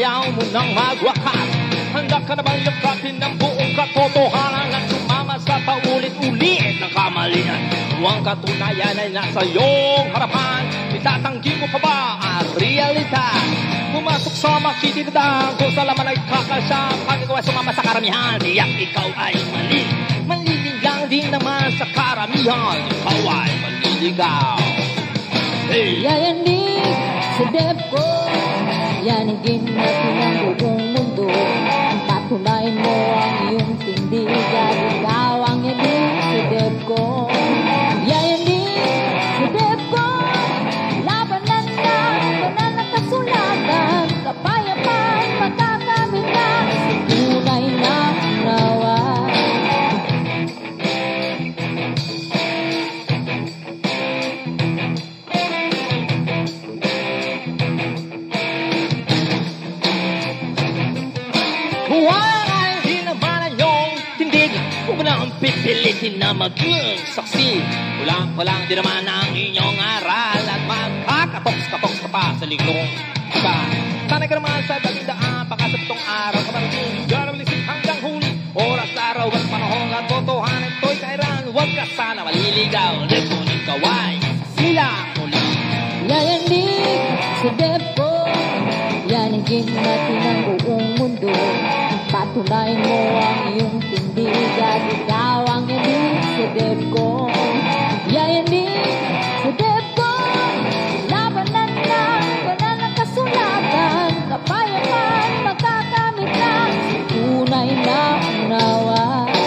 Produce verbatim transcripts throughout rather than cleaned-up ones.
ayaw mo nang magwakas. Handa ka na bang yakapin ng buong katotohanan at sumama sa paulit-ulit ng kamalian? Huwag katunayan ay nasa iyong harapan. Itatanggi mo pa ba ang realidad? Pumasok sa makitinadaan kung sa laman ay kakasya. Pag ikaw ay sumama sa karamihan, tiyak ikaw ay mali. Malilig lang din naman sa karamihan, ikaw ay maliligaw. Hey! Yayanig sa dep ko, yanigin natin ang buong mundo. Patunayan mo ang iyong tindigan, ikaw ang yanig sa dep ko. Yayanig sa dep ko, labanan na, banan na kasulatan, kapayapaan, makakamit na, tunay na nawa. Pipilitin na maging saksi. Kulang-kulang din naman ang inyong aral at magkakatoks-katoks ka pa sa liglong iba. Sanay ka naman sa dagindaan, baka sa pitong araw ka marating. Garabilisip hanggang huli, oras, araw at panahon at totohanan ito'y kairan. Huwag ka sana maliligaw, leponin ka why sila muli. Yayanig sa dep ko, yanigin natin ang buong mundo. Patunayan mo ang iyong tindigan, ikaw ang yanig sa dep ko. Yayanig sa dep ko, labanan na, banan na kasulatan, kapayapaan, makakamit na, tunay na unawa.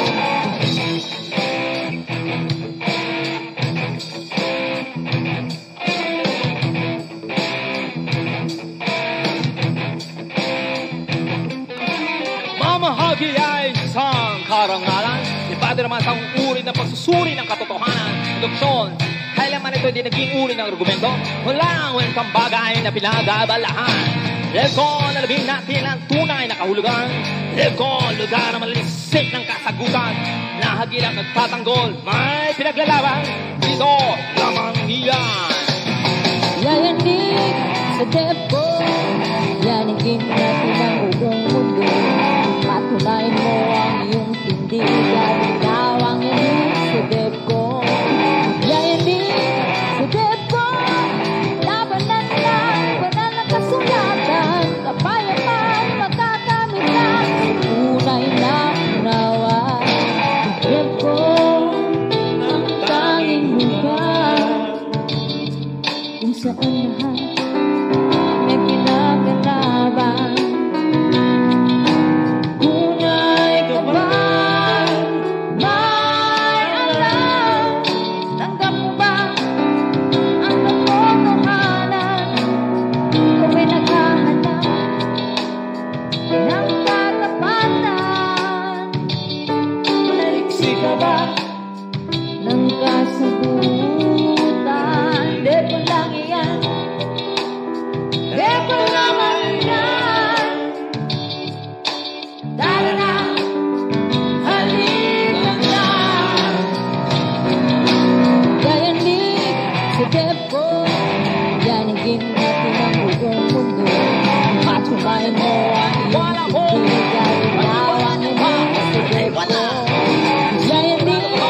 Mamahagi ay isang karangalan. Iba din naman sa uri ng pagsusuri ng katotohanan. Induksyon, kailanman ito hindi naging uri ng argumento. Walang welcome bagay na pinagabalahan. Lego, nalabing natin ang tunay na kahulugan. Lego, lugar na malalisik ng kasagutan. Nahagilang nagtatanggol, may pinaglalaban. Dito lamang iyan. Yayanig sa dep ko, yanigin natin ang buong mundo. Patunayan mo ang iyong tindigan, ikaw ang yanig sa dep ko. Yayanig sa dep ko, labanan na, banan na kasulatan, kapayapaan, makakamit na, tunay na unawa. Dep ko, ang tanging lugar kung saan lahat may kinaganaban. Tunay ka ba? May alam? Tanggap mo ba ang katotohanan? Kung may naghahanap ng katapatan, maliksi ka ba ng kasagutan? Depo lang iyan, depo lamang iyan. Tara na, halika na. Yayanig sa dep ko, yanigin natin ang buong mundo. Patunayan mo ang iyong tindigan, ikaw ang yanig sa dep ko. Yayanig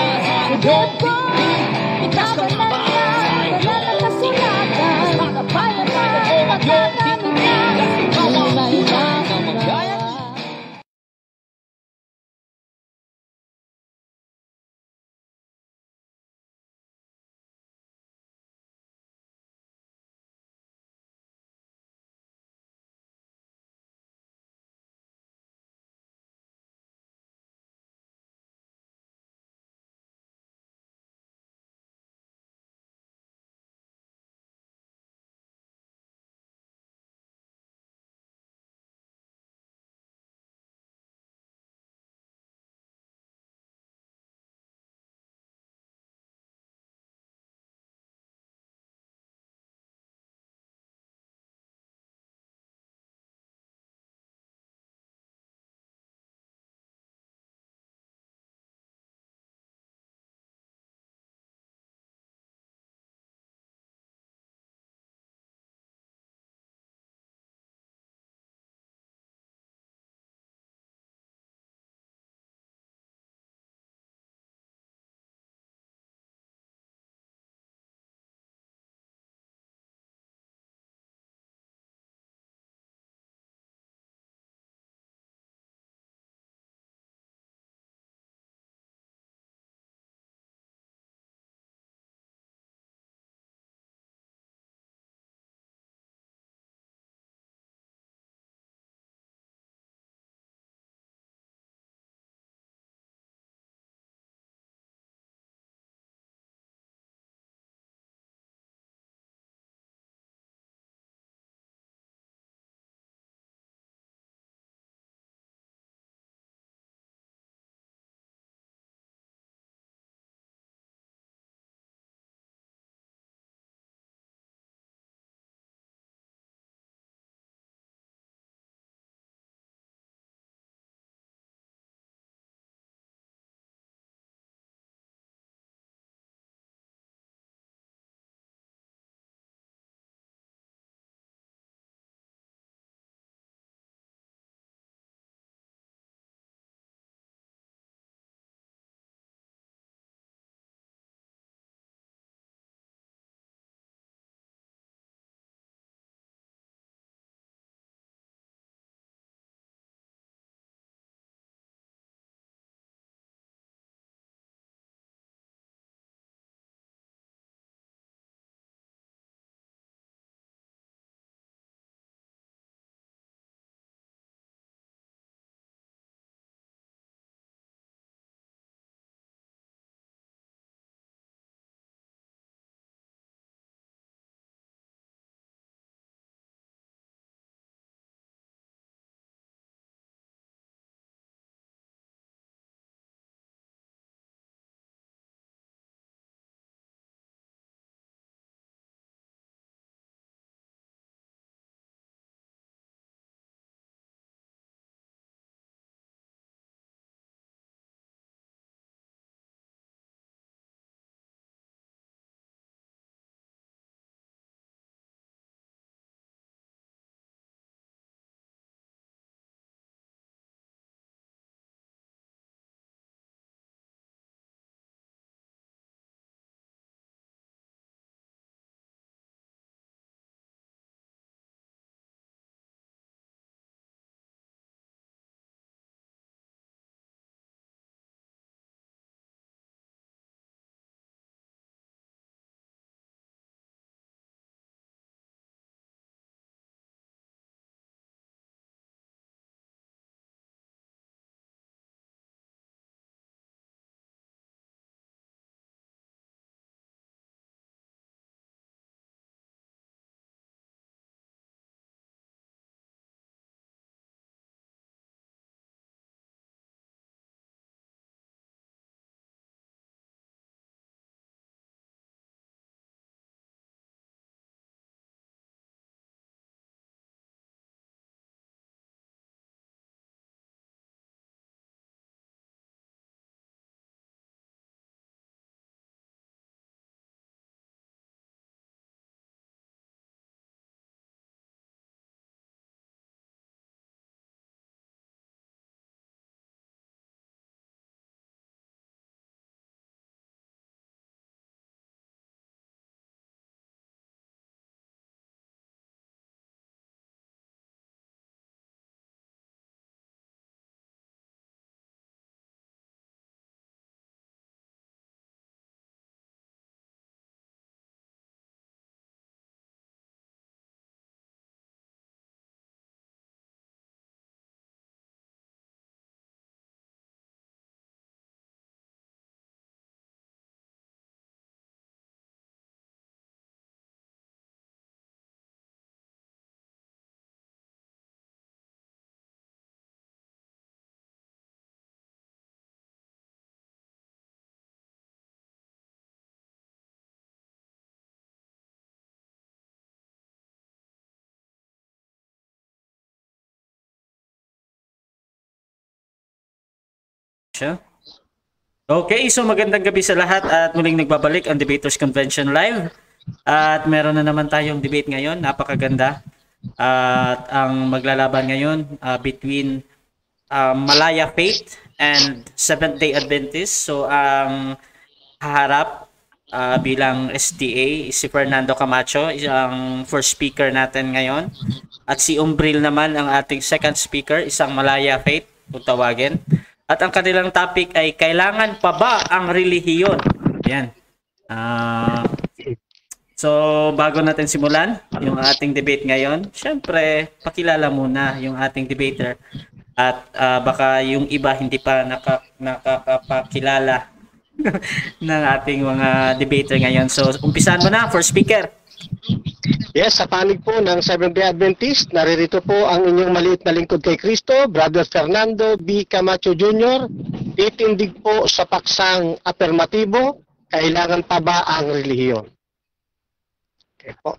Camacho. Okay, so magandang gabi sa lahat at muling nagbabalik ang Debaters Convention Live. At meron na naman tayong debate ngayon, napakaganda. At ang maglalaban ngayon uh, between uh, Malaya Faith and Seventh-day Adventist. So ang haharap uh, bilang S D A si Fernando Camacho, ang first speaker natin ngayon. At si Umbril naman ang ating second speaker, isang Malaya Faith kung tawagin. At ang kanilang topic ay kailangan pa ba ang relihiyon? Yan. Uh, so bago natin simulan yung ating debate ngayon, syempre pakilala muna yung ating debater. At uh, baka yung iba hindi pa naka, nakakapakilala ng ating mga debater ngayon. So umpisahan mo na, first speaker. Yes, sa panig po ng Seventh-day Adventist, naririto po ang inyong maliit na lingkod kay Kristo, Brother Fernando B. Camacho Junior Titindig po sa paksang afirmatibo, kailangan pa ba ang relihiyon? Okay po.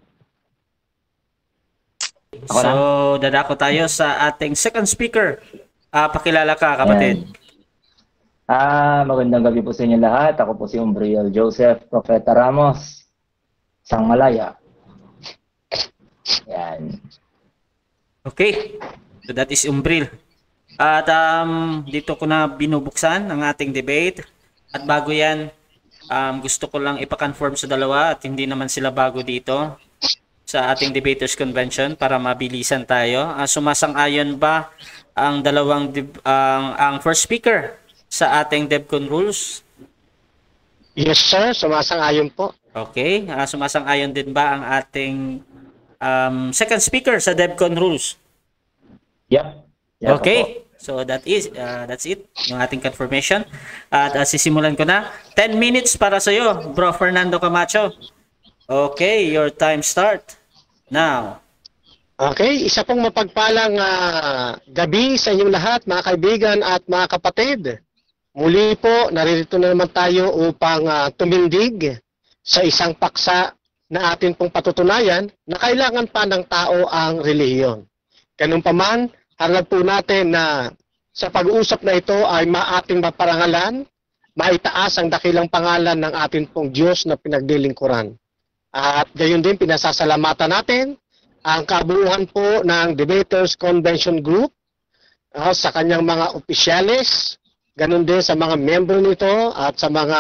So, dadako tayo sa ating second speaker. Uh, pakilala ka, kapatid. Ah, magandang gabi po sa inyo lahat. Ako po si Umbriel Joseph Profeta Ramos, Sang Malaya. Yan. Okay. So that is Umbril. At um, dito ko na binubuksan ang ating debate. At bago yan, um, gusto ko lang ipakonfirm sa dalawa at hindi naman sila bago dito sa ating Debaters Convention para mabilisan tayo. Uh, sumasang-ayon ba ang dalawang ang uh, ang first speaker sa ating DevCon rules? Yes sir, sumasang-ayon po. Okay, uh, sumasang-ayon din ba ang ating um, second speaker sa DevCon rules? Yep. yep Okay. So that is uh, that's it, yung ating confirmation. At uh, sisimulan ko na. ten minutes para sa iyo, Bro Fernando Camacho. Okay, your time start now. Okay, isa pong mapagpalang uh, gabi sa inyong lahat, mga kaibigan at mga kapatid. Muli po, naririto na naman tayo upang uh, tumindig sa isang paksa na atin pong patutunayan na kailangan pa ng tao ang relihiyon. Ganun pa man, harap po natin na sa pag-uusap na ito ay maating maparangalan, maitaas ang dakilang pangalan ng atin pong Diyos na pinagdilingkuran. At gayon din, pinasasalamatan natin ang kabuuan po ng Debaters Convention Group uh, sa kanyang mga opisyales, ganun din sa mga member nito at sa mga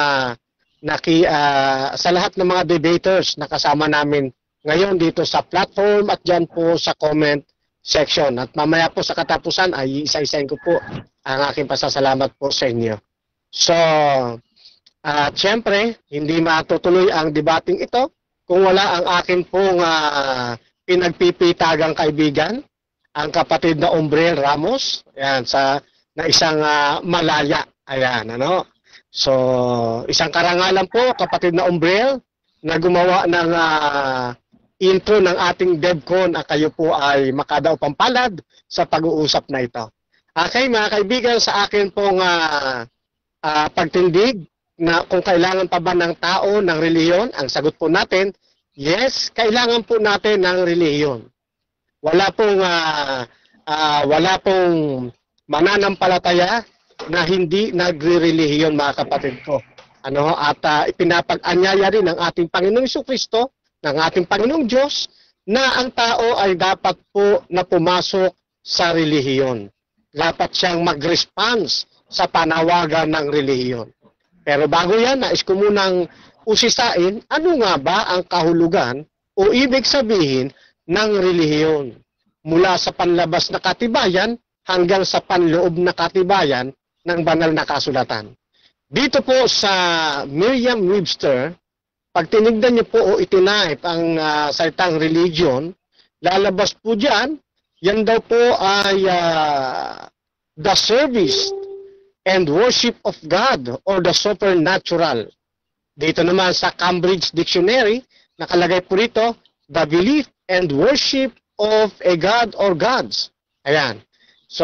naki, uh, sa lahat ng mga debaters na kasama namin ngayon dito sa platform at dyan po sa comment section. At mamaya po sa katapusan ay isa-isahin ko po ang aking pasasalamat po sa inyo. So, at uh, syempre, hindi matutuloy ang debating ito kung wala ang akin pong uh, pinagpipitagang kaibigan, ang kapatid na Umbriel Ramos, ayan, sa, na isang uh, Malaya. Ayan, ano? So, isang karangalan po, kapatid na Umbriel, na gumawa ng uh, intro ng ating DevCon at kayo po ay makadaw pampalad sa pag-uusap na ito. Okay, mga kaibigan, sa akin pong uh, uh, pagtindig na kung kailangan pa ba ng tao ng relihiyon, ang sagot po natin, yes, kailangan po natin ng relihiyon. Wala pong uh, uh, wala pong mananampalataya na hindi nagre-relihiyon, mga kapatid ko. Ano, at uh, ipinapag-anyaya rin ng ating Panginoong Jesucristo, ng ating Panginoong Diyos, na ang tao ay dapat po na pumasok sa relihiyon. Dapat siyang mag-response sa panawagan ng relihiyon. Pero bago yan, nais ko munang usisain, ano nga ba ang kahulugan o ibig sabihin ng relihiyon? Mula sa panlabas na katibayan hanggang sa panloob na katibayan ng banal na kasulatan. Dito po sa Merriam-Webster, pag tinignan niyo po o itinipe ang uh, salitang religion, lalabas po dyan, yan daw po ay uh, the service and worship of God or the supernatural. Dito naman sa Cambridge Dictionary, nakalagay po rito, the belief and worship of a God or gods. Ayan. So,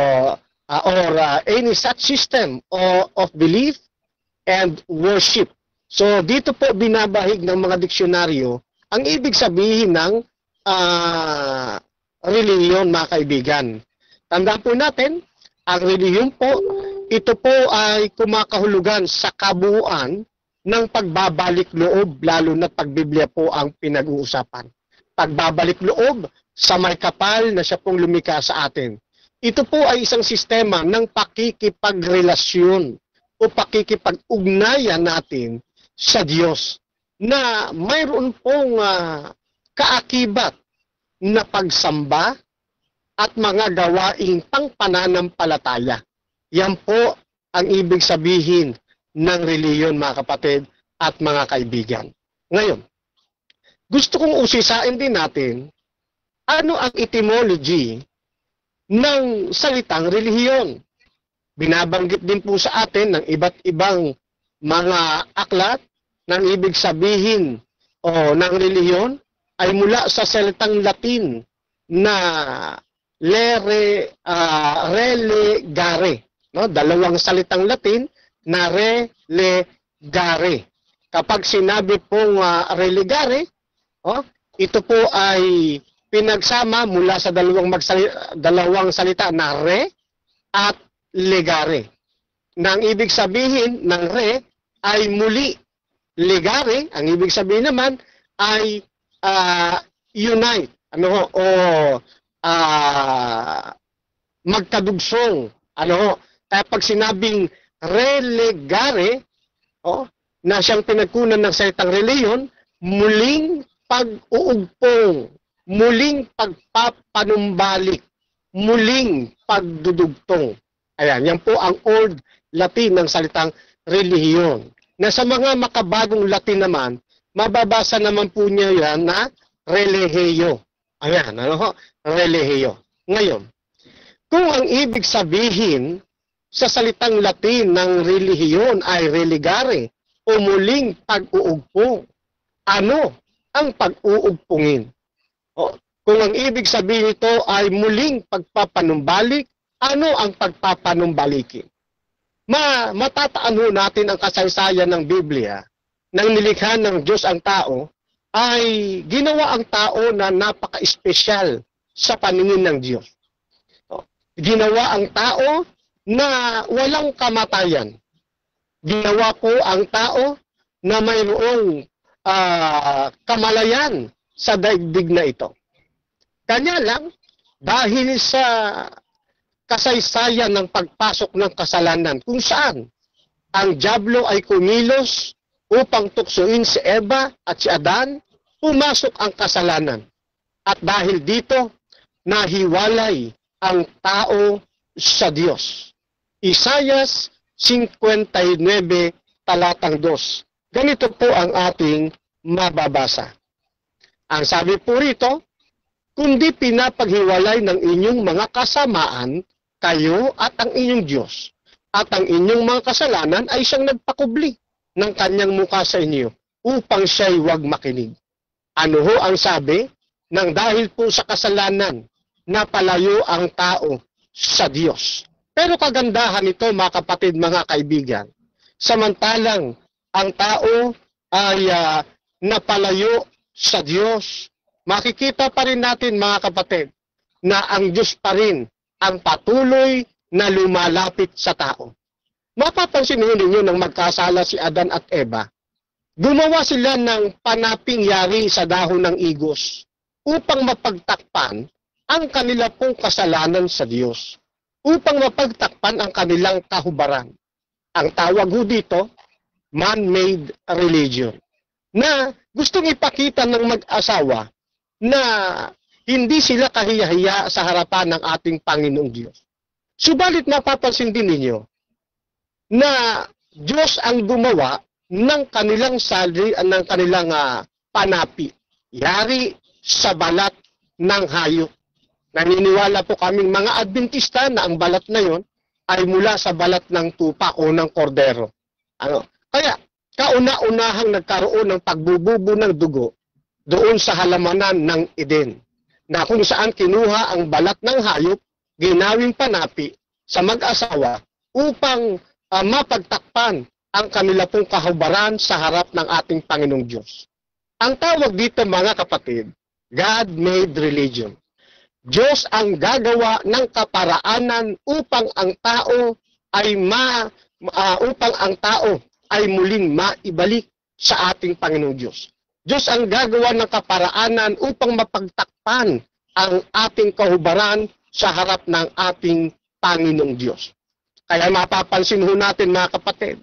uh, or uh, any such system of, of belief and worship. So, dito po binabahig ng mga diksyonaryo ang ibig sabihin ng uh, relihiyon, mga kaibigan. Tandaan po natin, ang relihiyon po ito po ay kumakahulugan sa kabuuan ng pagbabalik loob, lalo na pag Biblia po ang pinag-uusapan. Pagbabalik loob sa may kapal na siya pong lumikha sa atin. Ito po ay isang sistema ng pakikipagrelasyon o pakikipag-ugnayan natin sa Diyos na mayroon pong uh, kaakibat na pagsamba at mga gawaing pangpananampalataya. Yan po ang ibig sabihin ng reliyon, mga kapatid at mga kaibigan. Ngayon, gusto kong usisain din natin ano ang etymology ng salitang relihiyon. Binabanggit din po sa atin ng iba't ibang mga aklat ng ibig sabihin o ng relihiyon ay mula sa salitang Latin na lere, uh, relegare. No? Dalawang salitang Latin na relegare. Kapag sinabi pong uh, relegare, oh, ito po ay pinagsama mula sa dalawang, magsali- dalawang salita na re at legare. Na ang ibig sabihin ng re ay muli. Legare, ang ibig sabihin naman ay uh, unite. Ano ho? O uh, magkadugsong. Ano ho? Kaya pag sinabing relegare, oh, na siyang pinagkunan ng salitang reliyon, muling pag-uugpong, muling pagpapanumbalik, muling pagdudugtong. Ayan, yan po ang Old Latin ng salitang relihiyon. Na sa mga makabagong Latin naman, mababasa naman po niya yan na religio. Ayan, ano ho? Religio. Ngayon, kung ang ibig sabihin sa salitang Latin ng relihiyon ay religare o muling pag-uugpong, ano ang pag-uugpungin? O, kung ang ibig sabihin nito ay muling pagpapanumbalik, ano ang pagpapanumbalikin? Ma, matataan natin ang kasaysayan ng Biblia nang nilikha ng Diyos ang tao, ay ginawa ang tao na napaka-espesyal sa paningin ng Diyos. O, ginawa ang tao na walang kamatayan. Ginawa po ang tao na mayroong uh, kamalayan sa daigdig na ito. Kanya lang, dahil sa kasaysayan ng pagpasok ng kasalanan, kung saan ang dyablo ay kumilos upang tuksoin si Eva at si Adan, pumasok ang kasalanan. At dahil dito, nahiwalay ang tao sa Diyos. Isayas fifty-nine, talatang two. Ganito po ang ating mababasa. Ang sabi po rito, kundi pinapaghiwalay ng inyong mga kasamaan, kayo at ang inyong Diyos, at ang inyong mga kasalanan ay siyang nagpakubli ng kanyang mukha sa inyo, upang siya'y huwag makinig. Ano ho ang sabi? Nang dahil po sa kasalanan, napalayo ang tao sa Diyos. Pero kagandahan nito, mga kapatid, mga kaibigan, samantalang ang tao ay uh, napalayo sa Diyos, makikita pa rin natin, mga kapatid, na ang Diyos pa rin ang patuloy na lumalapit sa tao. Mapapansin ninyo nang magkasala si Adan at Eva, gumawa sila ng panaping yari sa dahon ng igos upang mapagtakpan ang kanila pong kasalanan sa Diyos, upang mapagtakpan ang kanilang kahubaran. Ang tawag ho dito, man-made religion, na gustong ipakita ng mag-asawa na hindi sila kahiyahiya sa harapan ng ating Panginoong Diyos. Subalit napapansin din ninyo na Diyos ang gumawa ng kanilang sali, ng kanilang uh, panapi, yari sa balat ng hayop. Naniniwala po kaming mga Adventista na ang balat na yon ay mula sa balat ng tupa o ng kordero. Ano? Kaya, kauna-unahang nagkaroon ng pagbububo ng dugo doon sa halamanan ng Eden, na kung saan kinuha ang balat ng hayop, ginawing panapi sa mag-asawa upang uh, mapagtakpan ang kanila pong kahubaran sa harap ng ating Panginoong Diyos. Ang tawag dito, mga kapatid, God-made religion. Diyos ang gagawa ng kaparaanan upang ang tao ay ma, uh, upang ang tao ay muling maibalik sa ating Panginoong Diyos. Diyos ang gagawa ng kaparaanan upang mapagtakpan ang ating kahubaran sa harap ng ating Panginoong Diyos. Kaya mapapansin ho natin mga kapatid,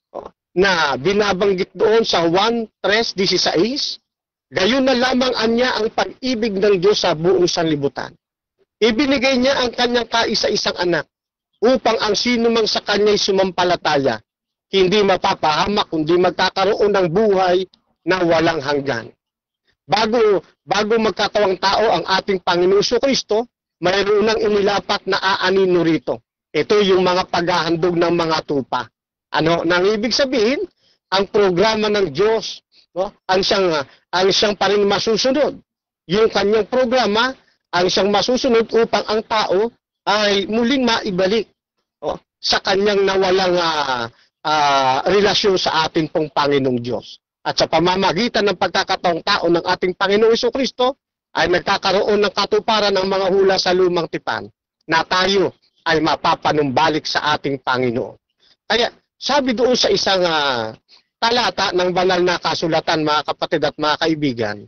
na binabanggit doon sa Juan three sixteen, gayon na lamang anya ang pag-ibig ng Diyos sa buong sanlibutan. Ibinigay niya ang kanyang kaisa-isang anak upang ang sino mang sa kanya'y sumampalataya, hindi mapapahamak, kundi magkakaroon ng buhay na walang hanggan. Bago, bago magkatawang tao ang ating Panginoon Kristo, mayroon nang inilapat na aanino rito. Ito yung mga paghahandog ng mga tupa. Ano, nang ibig sabihin, ang programa ng Diyos, no, ang siyang, ang siyang pa rin masusunod. Yung kanyang programa, ang siyang masusunod upang ang tao ay muling maibalik, no, sa kanyang nawalang uh, uh, relasyon sa ating pong Panginoong Diyos. At sa pamamagitan ng pagkakataong tao ng ating Panginoong Jesucristo, ay nagkakaroon ng katuparan ng mga hula sa lumang tipan na tayo ay mapapanumbalik sa ating Panginoon. Kaya sabi doon sa isang uh, talata ng banal na kasulatan, mga kapatid at mga kaibigan,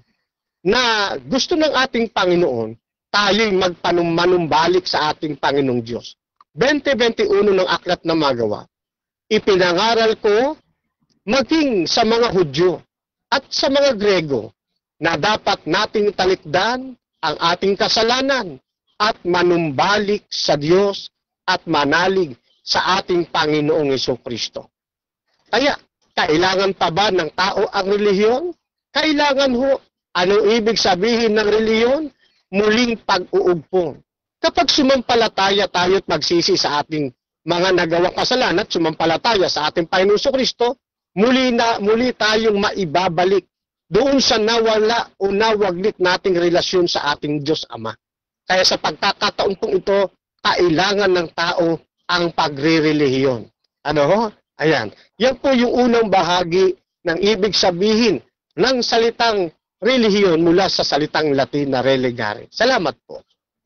na gusto ng ating Panginoon tayo'y magpanumbalik sa ating Panginoong Diyos. twenty twenty-one ng Aklat ng Magawa, ipinangaral ko maging sa mga Hudyo at sa mga Grego na dapat nating talikdan ang ating kasalanan at manumbalik sa Diyos at manalig sa ating Panginoong Jesucristo. Kaya, kailangan pa ba ng tao ang relihiyon? Kailangan ho. Anong ibig sabihin ng relihiyon? Muling pag-uugpong. Kapag sumampalataya tayo at magsisi sa ating mga nagawang kasalanan at sumampalataya sa ating Panginoong Jesucristo, muli na muli tayong maibabalik doon sa nawala o nawaglit nating relasyon sa ating Diyos Ama. Kaya sa pagkakataon pong ito, kailangan ng tao ang pagre-relihiyon. Ano ho? Ayan. Yan po yung unang bahagi ng ibig sabihin ng salitang relihiyon mula sa salitang Latin na religare. Salamat po.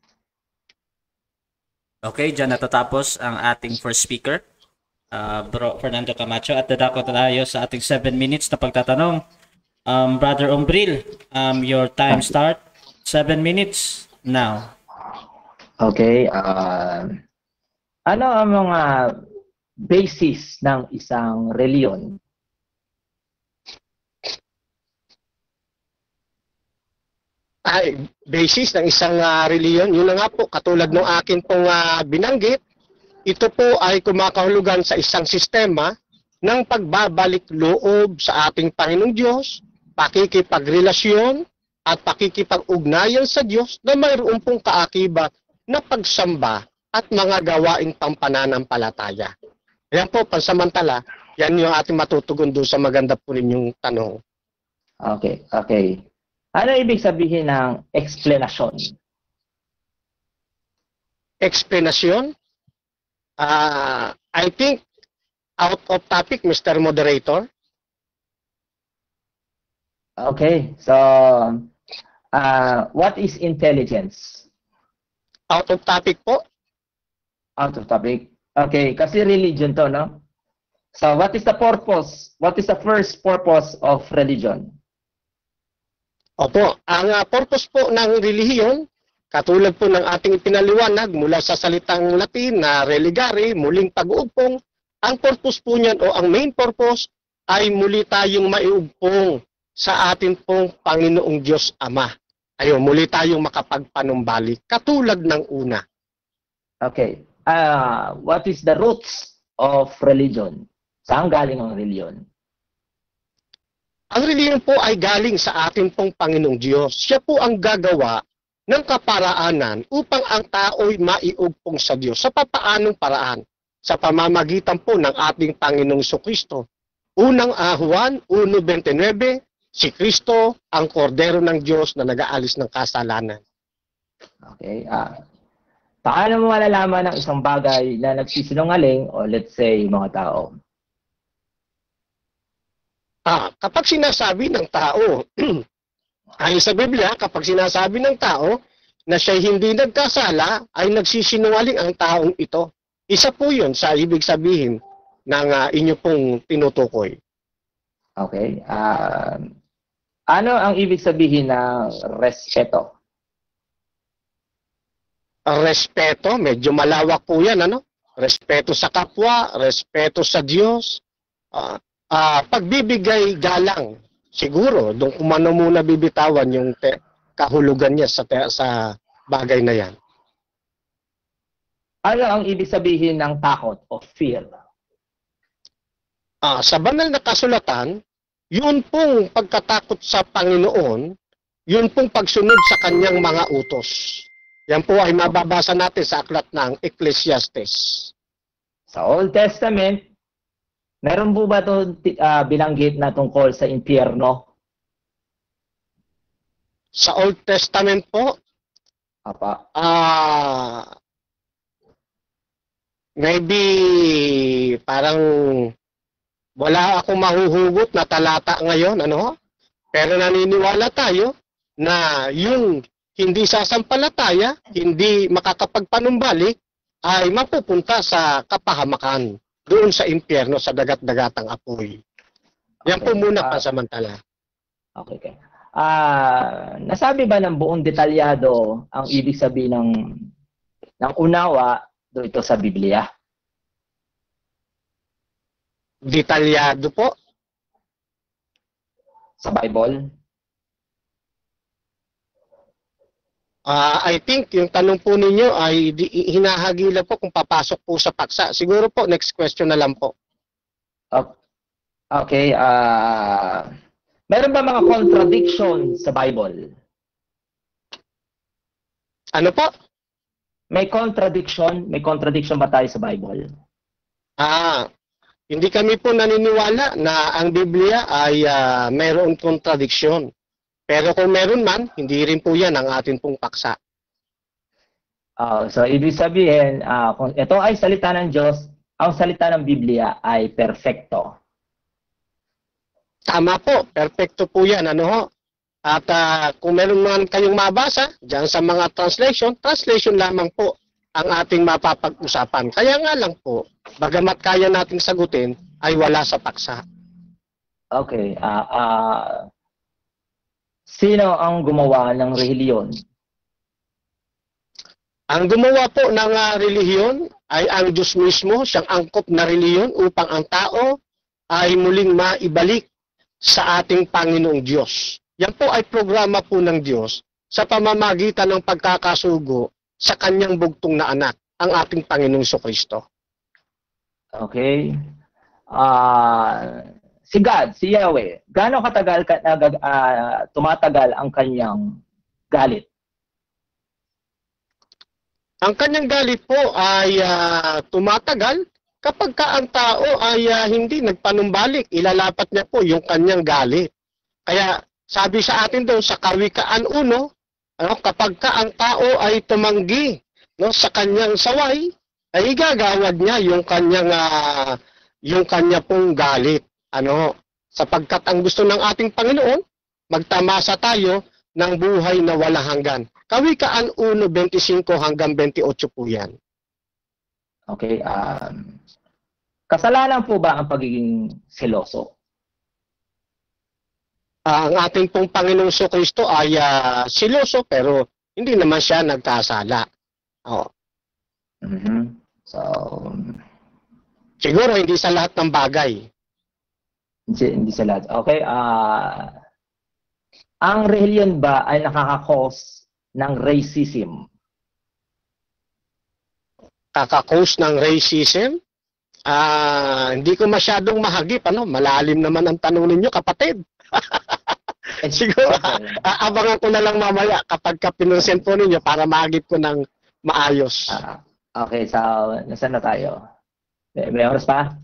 Okay, dyan natatapos ang ating first speaker, uh, Bro Fernando Camacho, at dadako tayo sa ating seven minutes na pagtatanong. Um, Brother Umbril, um, your time start, seven minutes now. Okay, uh, ano ang mga basis ng isang reliyon? Ay, basis ng isang uh, reliyon, yun na nga po, katulad ng akin pong uh, binanggit, ito po ay kumakahulugan sa isang sistema ng pagbabalik loob sa ating Panginoong Diyos, pakikipagrelasyon at pakikipag-ugnayan sa Diyos na mayroon pong kaakibat na pagsamba at mga gawaing pampananampalataya. Yan po, pansamantala, yan yung ating matutugon doon sa maganda po ninyong tanong. Okay, okay. Ano ibig sabihin ng explanation? Explanation? Uh, I think out of topic, Mister Moderator. Okay, so uh, what is intelligence? Out of topic po. Out of topic. Okay, kasi religion to, no? So what is the purpose? What is the first purpose of religion? Opo, ang uh, purpose po ng relihiyon, katulad po ng ating pinaliwanag mula sa salitang Latin na religare, muling pag-uugpong, ang purpose po niyan o ang main purpose ay muli tayong maiugpong sa ating pong Panginoong Diyos Ama. Ayun, muli tayong makapagpanumbalik, katulad ng una. Okay, uh, what is the roots of religion? Saan galing ang religion? Ang relihiyon po ay galing sa ating pong Panginoong Diyos. Siya po ang gagawa ng kaparaanan upang ang tao'y maiugpong sa Diyos. Sa papaanong paraan? Sa pamamagitan po ng ating Panginoong Jesucristo. Unang uh, Juan one twenty-nine, si Kristo ang kordero ng Diyos na nag-aalis ng kasalanan. Okay. Ah, paano mo malalaman ng isang bagay na nagsisinungaling o let's say mga tao? Ah, kapag sinasabi ng tao, ayon sa Biblia, kapag sinasabi ng tao na siya hindi nagkasala, ay nagsisinungaling ang taong ito. Isa po yun sa ibig sabihin ng uh, inyo pong tinutukoy. Okay. Uh, ano ang ibig sabihin ng respeto? Respeto, medyo malawak po yan, ano? Respeto sa kapwa, respeto sa Diyos, uh, uh, pagbibigay galang. Siguro, doon kumano muna bibitawan yung te- kahulugan niya sa, te- sa bagay na yan. Ano ang ibig sabihin ng takot o fear? Uh, sa banal na kasulatan, yun pong pagkatakot sa Panginoon, yun pong pagsunod sa kanyang mga utos. Yan po ay mababasa natin sa aklat ng Ecclesiastes. Sa Old Testament, meron po ba ito uh, binanggit na tungkol sa impyerno? Sa Old Testament po, Apa. ah, uh, maybe parang wala akong mahuhugot na talata ngayon, ano? Pero naniniwala tayo na yung hindi sasampalataya, hindi makakapagpanumbalik, ay mapupunta sa kapahamakan, doon sa impyerno, sa dagat-dagatang apoy. Yan Okay. po muna Ah, pansamantala. Okay, okay. Ah, nasabi ba ng buong detalyado ang ibig sabihin ng ng unawa dito sa Biblia? Detalyado po. Sa Bible? Ah, I think yung tanong po ninyo ay di, hinahagila po kung papasok po sa paksa. Siguro po, next question na lang po. Ok- Okay, ah meron ba mga contradiction sa Bible? Ano po? May contradiction? May contradiction ba tayo sa Bible? Ah, hindi kami po naniniwala na ang Biblia ay ah, mayroong kontradiksyon. Pero kung meron man, hindi rin po yan ang atin pong paksa. Ah, so, ibig sabihin, ah, kung ito ay salita ng Diyos, ang salita ng Biblia ay perfecto. Tama po, perfecto po yan. Ano ho? At ah, kung meron man kayong mabasa, dyan sa mga translation, translation lamang po ang ating mapapag-usapan. Kaya nga lang po, bagamat kaya nating sagutin, ay wala sa paksa. Okay. Ah, ah, sino ang gumawa ng relihiyon? Ang gumawa po ng ah, relihiyon ay ang Diyos mismo, siyang angkop na relihiyon upang ang tao ay muling maibalik sa ating Panginoong Diyos. Yan po ay programa po ng Diyos sa pamamagitan ng pagkakasugo sa kanyang bugtong na anak, ang ating Panginoong Jesucristo. Okay. Ah, si God, si Yahweh, gaano katagal ka, nag, ah, tumatagal ang kanyang galit? Ang kanyang galit po ay ah, tumatagal kapag ka ang tao ay ah, hindi nagpanumbalik, ilalapat niya po yung kanyang galit. Kaya sabi sa atin doon sa Kawikaan uno, ano, kapag ka ang tao ay tumanggi, no, sa kanyang saway, ay igagawad niya yung kanyang ah, yung kanya pong galit. Ano, sapagkat ang gusto ng ating Panginoon, magtamasa tayo ng buhay na wala hanggan. Kawikaan uno, twenty-five hanggang twenty-eight po yan. Okay. Um, kasalanan po ba ang pagiging seloso? Ah, ang ating pong Panginoong Jesucristo ay ah, siloso pero hindi naman siya nagkasala. Oh. Mhm. So, Siguro hindi sa lahat ng bagay. hindi, hindi sa lahat. Okay. Ah, ang relihiyon ba ay nakaka-cause ng racism? Kakakos ng racism. Ah, hindi ko masyadong mahagip, ano? Malalim naman ang tanong ninyo, kapatid. Siguro, ah, abangan ko na lang mamaya kapag ka pinresent po ninyo para mahagip ko ng maayos. Ah, okay, so nasaan na tayo? May, may oras pa?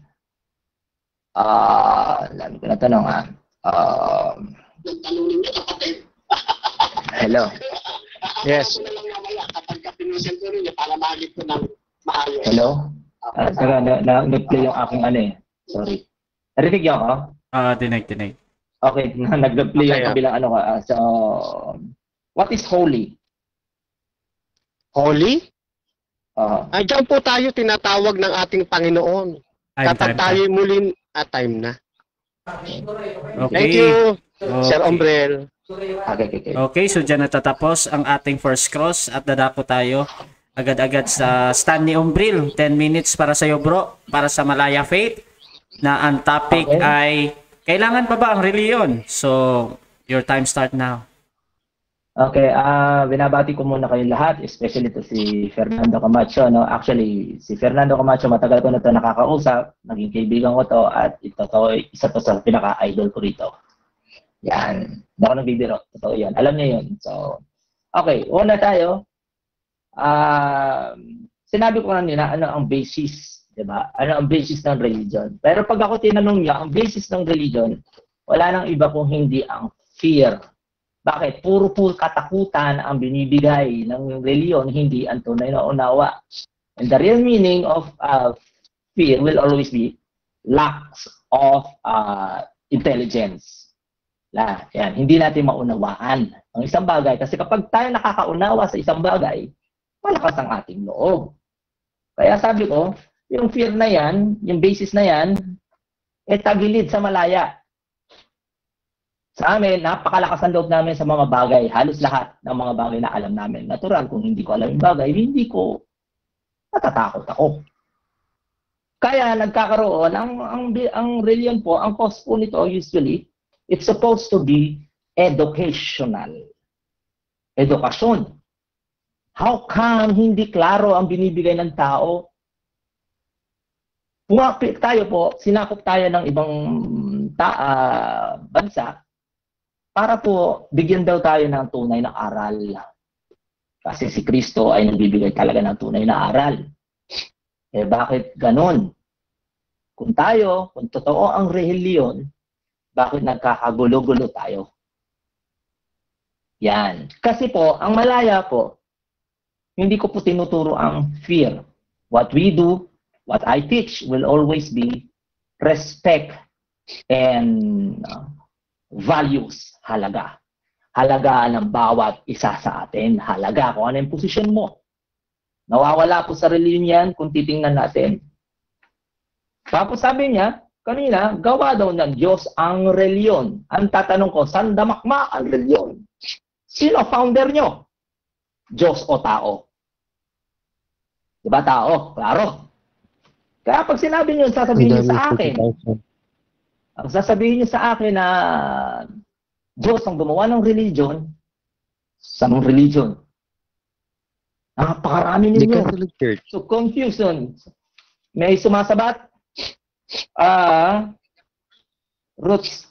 Ah, dami ko na tanong ah. Um, Tanong ninyo, kapatid. hello. Yes. Abangan ko na lang mamaya kapag ka pinresent po ninyo para mahagip ko ng maayos. Hello? Ah, saka na, na, nag-play yung aking ano eh. Sorry. Narinig niyo ako? Ah, dinig, dinig. Okay, na, nag-play yung Okay, ah. kabilang ano ka. Ah, so, what is holy? Holy? Oo. Ay, diyan po tayo tinatawag ng ating Panginoon. Time, Kapag time, tayo time. muli at time na. Okay. Thank you, Sir Okay. Ombrel. Okay, okay, okay. Okay, so dyan natatapos ang ating first cross at dadako tayo agad-agad sa stand ni Umbril. ten minutes para sa iyo, bro, para sa Malaya Faith, na ang topic Okay. ay kailangan pa ba ang reliyon? So, your time start now. Okay, ah binabati ko muna kayong lahat, especially to si Fernando Camacho, no. Actually, si Fernando Camacho matagal ko na to nakakausap, naging kaibigan ko to at ito to isa to sa pinaka-idol ko rito. Yan, hindi ako nagbibiro, totoo yan. Alam niya yun. So, okay, una tayo. Ah, sinabi ko kanina ano ang basis, 'di ba? Ano ang basis ng religion? Pero pag ako tinanong niya, ang basis ng religion, wala nang iba kung hindi ang fear. Bakit? Puro po katakutan ang binibigay ng reliyon, hindi ang tunay na unawa. And the real meaning of uh, fear will always be lack of uh, intelligence. La, yan. Hindi natin maunawaan ang isang bagay. Kasi kapag tayo nakakaunawa sa isang bagay, malakas ang ating loob. Kaya sabi ko, yung fear na yan, yung basis na yan, eh tagilid sa Malaya. Sa amin, napakalakas ang loob namin sa mga bagay. Halos lahat ng mga bagay na alam namin. Natural, kung hindi ko alam yung bagay, hindi ko natatakot ako. Kaya nagkakaroon, ang, ang, ang religion po, ang cause po nito usually, it's supposed to be educational. Edukasyon. How come hindi klaro ang binibigay ng tao? Pumapit tayo po, sinakop tayo ng ibang ta uh, bansa, para po bigyan daw tayo ng tunay na aral. Kasi si Kristo ay nagbibigay talaga ng tunay na aral. Eh bakit ganon? Kung tayo, kung totoo ang reliyon, bakit nagkakagulo-gulo tayo? Yan. Kasi po, ang Malaya po, hindi ko po tinuturo ang fear. What we do, what I teach will always be respect and uh, values. Halaga. Halaga ng bawat isa sa atin. Halaga kung ano yung posisyon mo. Nawawala po sa reliyon yan kung titingnan natin. Tapos sabi niya, kanina, gawa daw ng Diyos ang reliyon. Ang tatanong ko, saan damakma ang reliyon? Sino founder nyo? Diyos o tao? Diba tao? Klaro. Kaya pag sinabi niyo, sasabihin niyo sa akin, ang sasabihin niyo sa akin na Diyos ang gumawa ng religion, sa mong religion. Napakarami ninyo. So, confusion. May sumasabat? Ah, uh, roots.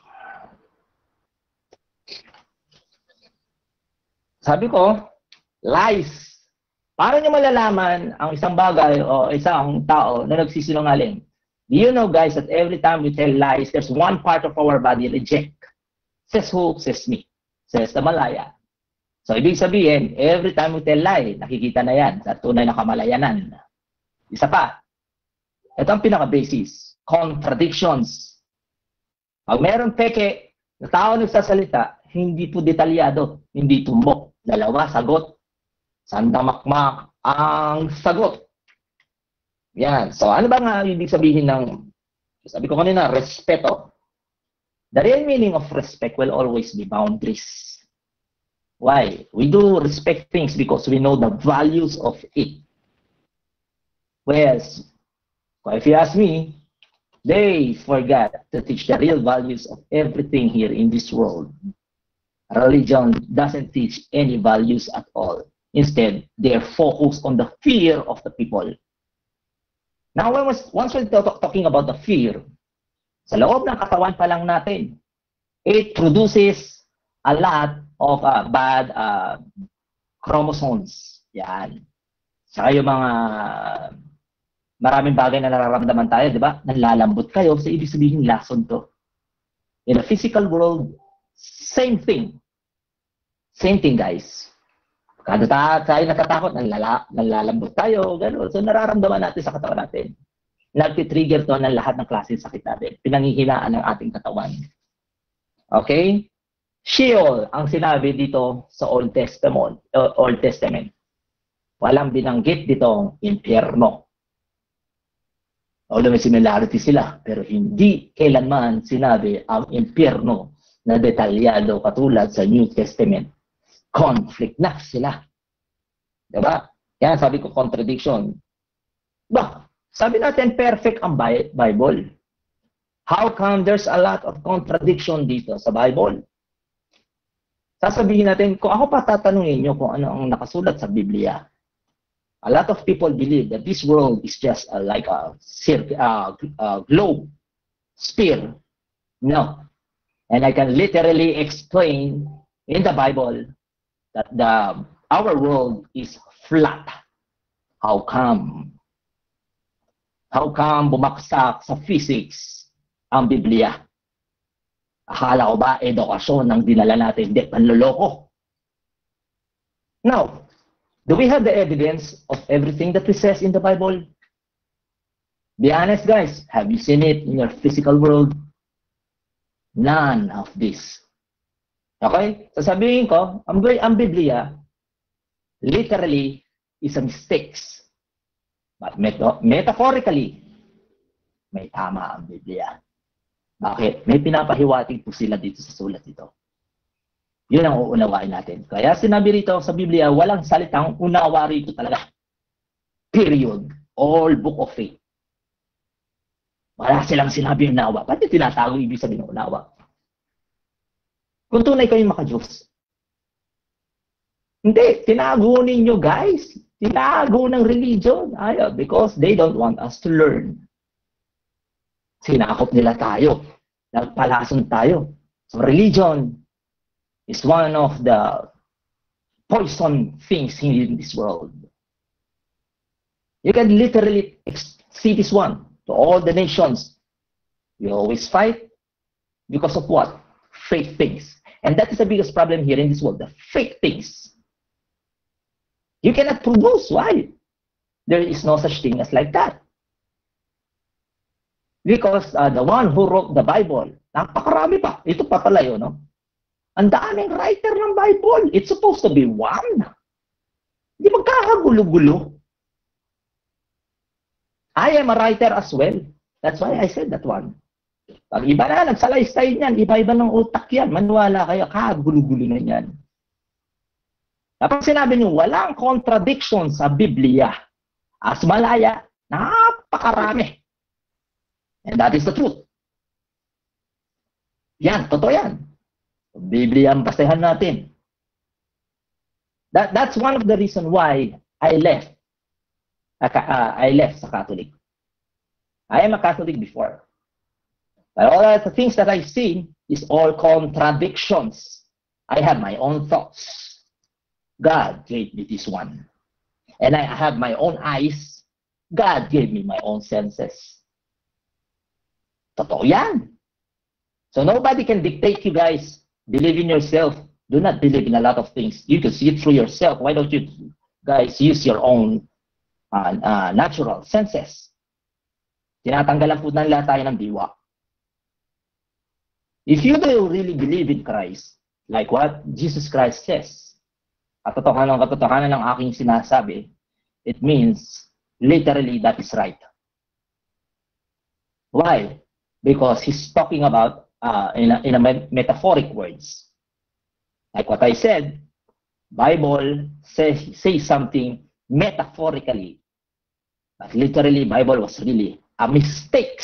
Sabi ko, lies. Paano nyo malalaman ang isang bagay o isang tao na nagsisinungaling? Do you know, guys, that every time we tell lies, there's one part of our body reject. Says who? Says me. Says the Malaya. So, ibig sabihin, every time we tell lie, nakikita na yan sa tunay na kamalayanan. Isa pa. Ito ang pinaka-basis. Contradictions. Pag meron peke na tao nagsasalita, hindi po detalyado, hindi tumbok. Dalawa, sagot. Sandamakmak ang sagot. Yan. So, ano ba nga ibig sabihin ng, sabi ko kanina, respeto. The real meaning of respect will always be boundaries. Why? We do respect things because we know the values of it. Whereas, if you ask me, they forgot to teach the real values of everything here in this world. Religion doesn't teach any values at all. Instead, they're focused on the fear of the people. Now, when was, once we're talking about the fear, sa loob ng katawan pa lang natin, it produces a lot of uh, bad uh, chromosomes. Yan. Saka yung mga maraming bagay na nararamdaman tayo, di ba? Nanlalambot kayo, so ibig sabihin lason to. In the physical world, same thing. Same thing, guys. Kada tayo natatakot, nalala, nalalambot tayo, gano'n. So nararamdaman natin sa katawan natin. Nagtitrigger to ng lahat ng klase sakit natin. Pinanghihinaan ng ating katawan. Okay? Sheol ang sinabi dito sa Old Testament. Uh, Old Testament. Walang binanggit ditong impyerno. Although may similarity sila, pero hindi kailanman sinabi ang impyerno na detalyado katulad sa New Testament. Conflict na sila. Diba? Yan, sabi ko, contradiction. Ba, sabi natin, perfect ang Bible. How come there's a lot of contradiction dito sa Bible? Sasabihin natin, kung ako pa tatanungin nyo kung ano ang nakasulat sa Biblia, a lot of people believe that this world is just uh, like a, uh, a globe, sphere. No. And I can literally explain in the Bible that the our world is flat. How come? How come bumaksak sa physics ang Biblia? Akala ko ba edukasyon ang dinala natin? Hindi, panloloko. Now, do we have the evidence of everything that we says in the Bible? Be honest, guys. Have you seen it in your physical world? None of this. Okay? Sasabihin ko, ang, ang Biblia literally is a mistake. But meta metaphorically, may tama ang Biblia. Bakit? May pinapahiwatig po sila dito sa sulat ito. Yun ang uunawain natin. Kaya sinabi rito sa Biblia, walang salitang unawa rito talaga. Period. All book of faith. Wala silang sinabi unawa. Pati tinatago ibig sabihin ng unawa. Kung tunay kayong maka-Diyos. Hindi. Tinago ninyo, guys. Tinago ng religion. Ayaw, because they don't want us to learn. Sinakop nila tayo. Nagpalason tayo. So religion is one of the poison things in this world. You can literally see this one to all the nations. You always fight because of what? Fake things. And that is the biggest problem here in this world, the fake things. You cannot produce. Why? There is no such thing as like that. Because uh, the one who wrote the Bible, napakarami pa. Ito pa pala yun, no? Ang daming writer ng Bible. It's supposed to be one. Hindi magkakagulo-gulo. I am a writer as well. That's why I said that one. Pag iba na, nagsalaystay niyan, iba-iba ng utak yan. Maniwala kayo, kagulo-gulo na yan. Kapag sinabi niyo, walang contradiction sa Biblia, as malaya, napakarami. And that is the truth. Yan, totoo yan. Biblia ang basehan natin. That, that's one of the reason why I left. Uh, uh, I left sa Catholic. I am a Catholic before. But all the things that I've seen is all contradictions. I have my own thoughts. God gave me this one. And I have my own eyes. God gave me my own senses. Totoo yan. So nobody can dictate you guys. Believe in yourself. Do not believe in a lot of things. You can see it through yourself. Why don't you guys use your own uh, uh, natural senses? Tinatanggalan po na nila tayo ng diwa. If you do really believe in Christ, like what Jesus Christ says, at katotohanan ng katotohanan ng aking sinasabi, it means literally that is right. Why? Because he's talking about uh, in, a, in a metaphoric words. Like what I said, Bible says says something metaphorically, but literally Bible was really a mistake.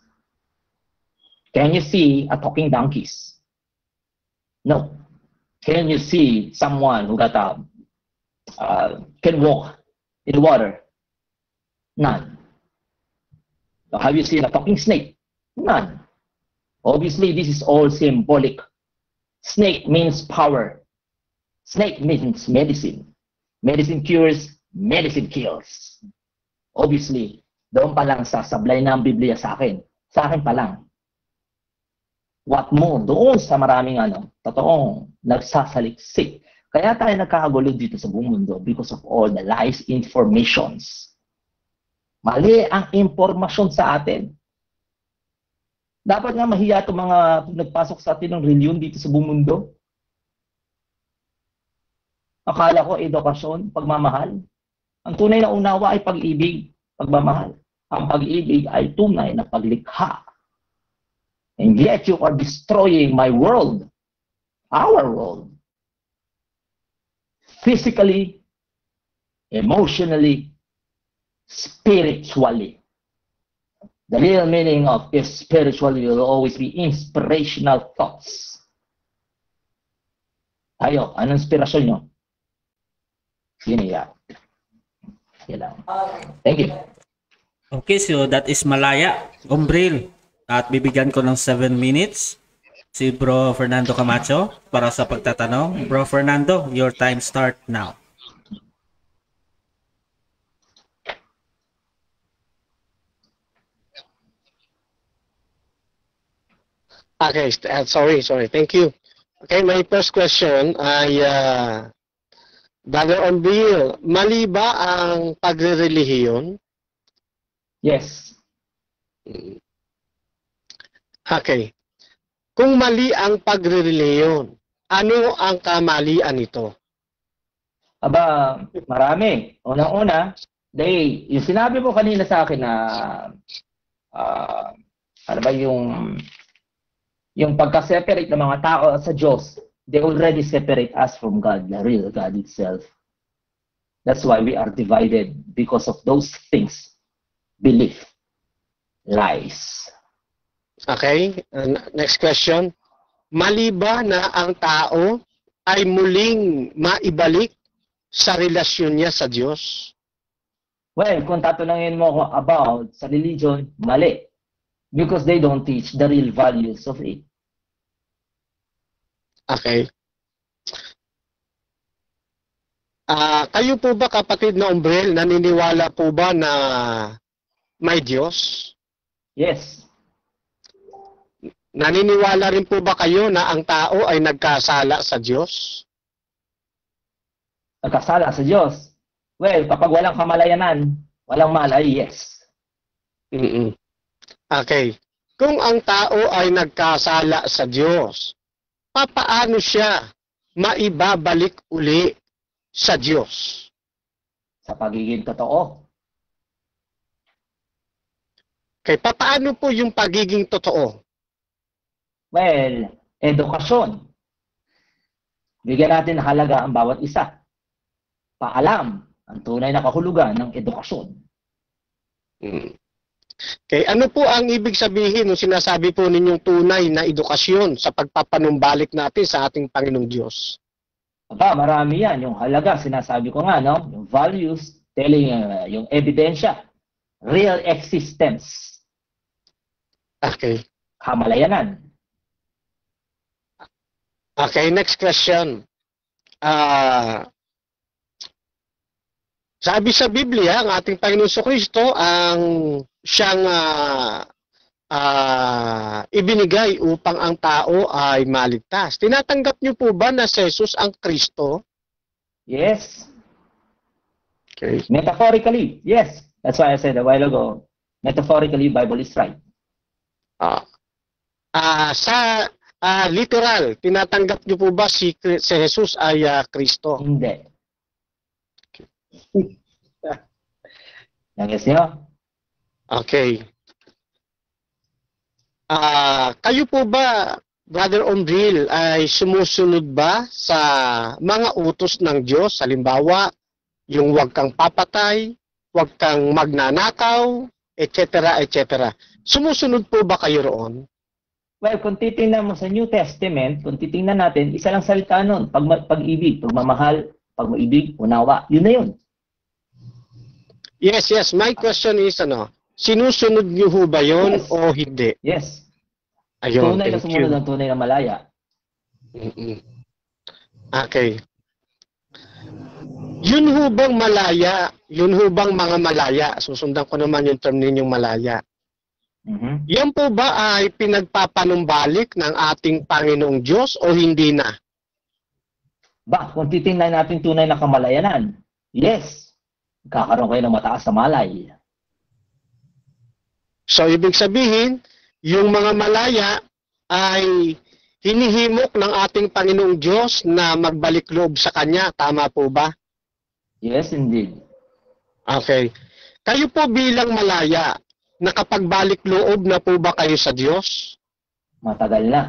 Can you see a talking donkeys? No. Can you see someone who got a uh, can walk in the water? None. So have you seen a talking snake? None. Obviously, this is all symbolic. Snake means power. Snake means medicine. Medicine cures, medicine kills. Obviously, doon pa lang sasablay na ang Biblia sa akin. Sa akin pa lang. What more? Doon sa maraming ano, totoong nagsasaliksik. Kaya tayo nagkakagulo dito sa buong mundo because of all the lies informations. Mali ang impormasyon sa atin. Dapat nga mahiya itong mga nagpasok sa atin ng reliyon dito sa buong mundo. Akala ko edukasyon, pagmamahal. Ang tunay na unawa ay pag-ibig, pagmamahal. Ang pag-ibig ay tunay na paglikha. And yet you are destroying my world, our world. Physically, emotionally, spiritually. The real meaning of is spiritually will always be inspirational thoughts. Tayo, anong inspirasyon nyo? Yun yan. Yan lang. Thank you. Okay, so that is Malaya, Umbril. At bibigyan ko ng seven minutes si Bro Fernando Camacho para sa pagtatanong. Bro Fernando, your time start now. Okay, uh, sorry, sorry. Thank you. Okay, my first question ay uh, Brother Umbril, mali ba ang pagre-relihiyon? Yes. Okay. Kung mali ang pagre-relihiyon, ano ang kamalian nito? Aba, marami. Unang-una, dahil yung sinabi mo kanina sa akin na uh, ano ba yung yung pagka-separate ng mga tao sa Diyos, they already separate us from God, the real God itself. That's why we are divided because of those things. Belief. Lies. Okay, uh, next question. Mali ba na ang tao ay muling maibalik sa relasyon niya sa Diyos? Well, kung tatanungin mo ako about sa religion, mali. Because they don't teach the real values of it. Okay. Ah, uh, kayo po ba kapatid na Umbril, naniniwala po ba na may Diyos? Yes. Naniniwala rin po ba kayo na ang tao ay nagkasala sa Diyos? Nagkasala sa Diyos? Well, kapag walang kamalayanan, walang malay, yes. Mm-mm. Okay. Kung ang tao ay nagkasala sa Diyos, papaano siya maibabalik uli sa Diyos? Sa pagiging totoo. Okay, papaano po yung pagiging totoo? Well, edukasyon. Bigyan natin ng halaga ang bawat isa. Paalam ang tunay na kahulugan ng edukasyon. Hmm. Okay, ano po ang ibig sabihin ng sinasabi po ninyong tunay na edukasyon sa pagpapanumbalik natin sa ating Panginoong Diyos? Aba, marami yan. Yung halaga, sinasabi ko nga, no? Yung values, telling, uh, yung ebidensya, real existence. Okay. Kamalayanan. Okay, next question. Ah... Uh, Sabi sa Biblia, ang ating Panginoon Kristo ang siyang uh, uh, ibinigay upang ang tao ay maligtas. Tinatanggap niyo po ba na si Jesus ang Kristo? Yes. Okay. Metaphorically, yes. That's why I said a while ago, metaphorically, Bible is right. Uh, uh, sa uh, literal, tinatanggap niyo po ba si, si Jesus ay uh, Kristo? Hindi. Nangis niyo? Okay. Ah, uh, kayo po ba, Brother Umbril, ay sumusunod ba sa mga utos ng Diyos? Halimbawa, yung huwag kang papatay, huwag kang magnanakaw, et cetera, et cetera. Sumusunod po ba kayo roon? Well, kung titingnan mo sa New Testament, kung titingnan natin, isa lang salita nun, pag, pag-ibig, pagmamahal, pag-maibig, unawa, yun na yun. Yes, yes. My question is, ano, sinusunod niyo ho ba yun Yes. o hindi? Yes. Ayun, Tunay na thank sumunod you. ng tunay na malaya. Mm-mm. Okay. Yun ho bang malaya? Yun ho bang mga malaya? Susundan ko naman yung term ninyong malaya. Mm-hmm. Yan po ba ay pinagpapanumbalik ng ating Panginoong Diyos o hindi na? Ba, kung titingnan natin tunay na kamalayanan, yes. Kakaroon kayo ng mataas na malay. So, ibig sabihin, yung mga malaya ay hinihimok ng ating Panginoong Diyos na magbalik loob sa Kanya. Tama po ba? Yes, indeed. Okay. Kayo po bilang Malaya, nakapagbalik loob na po ba kayo sa Diyos? Matagal na.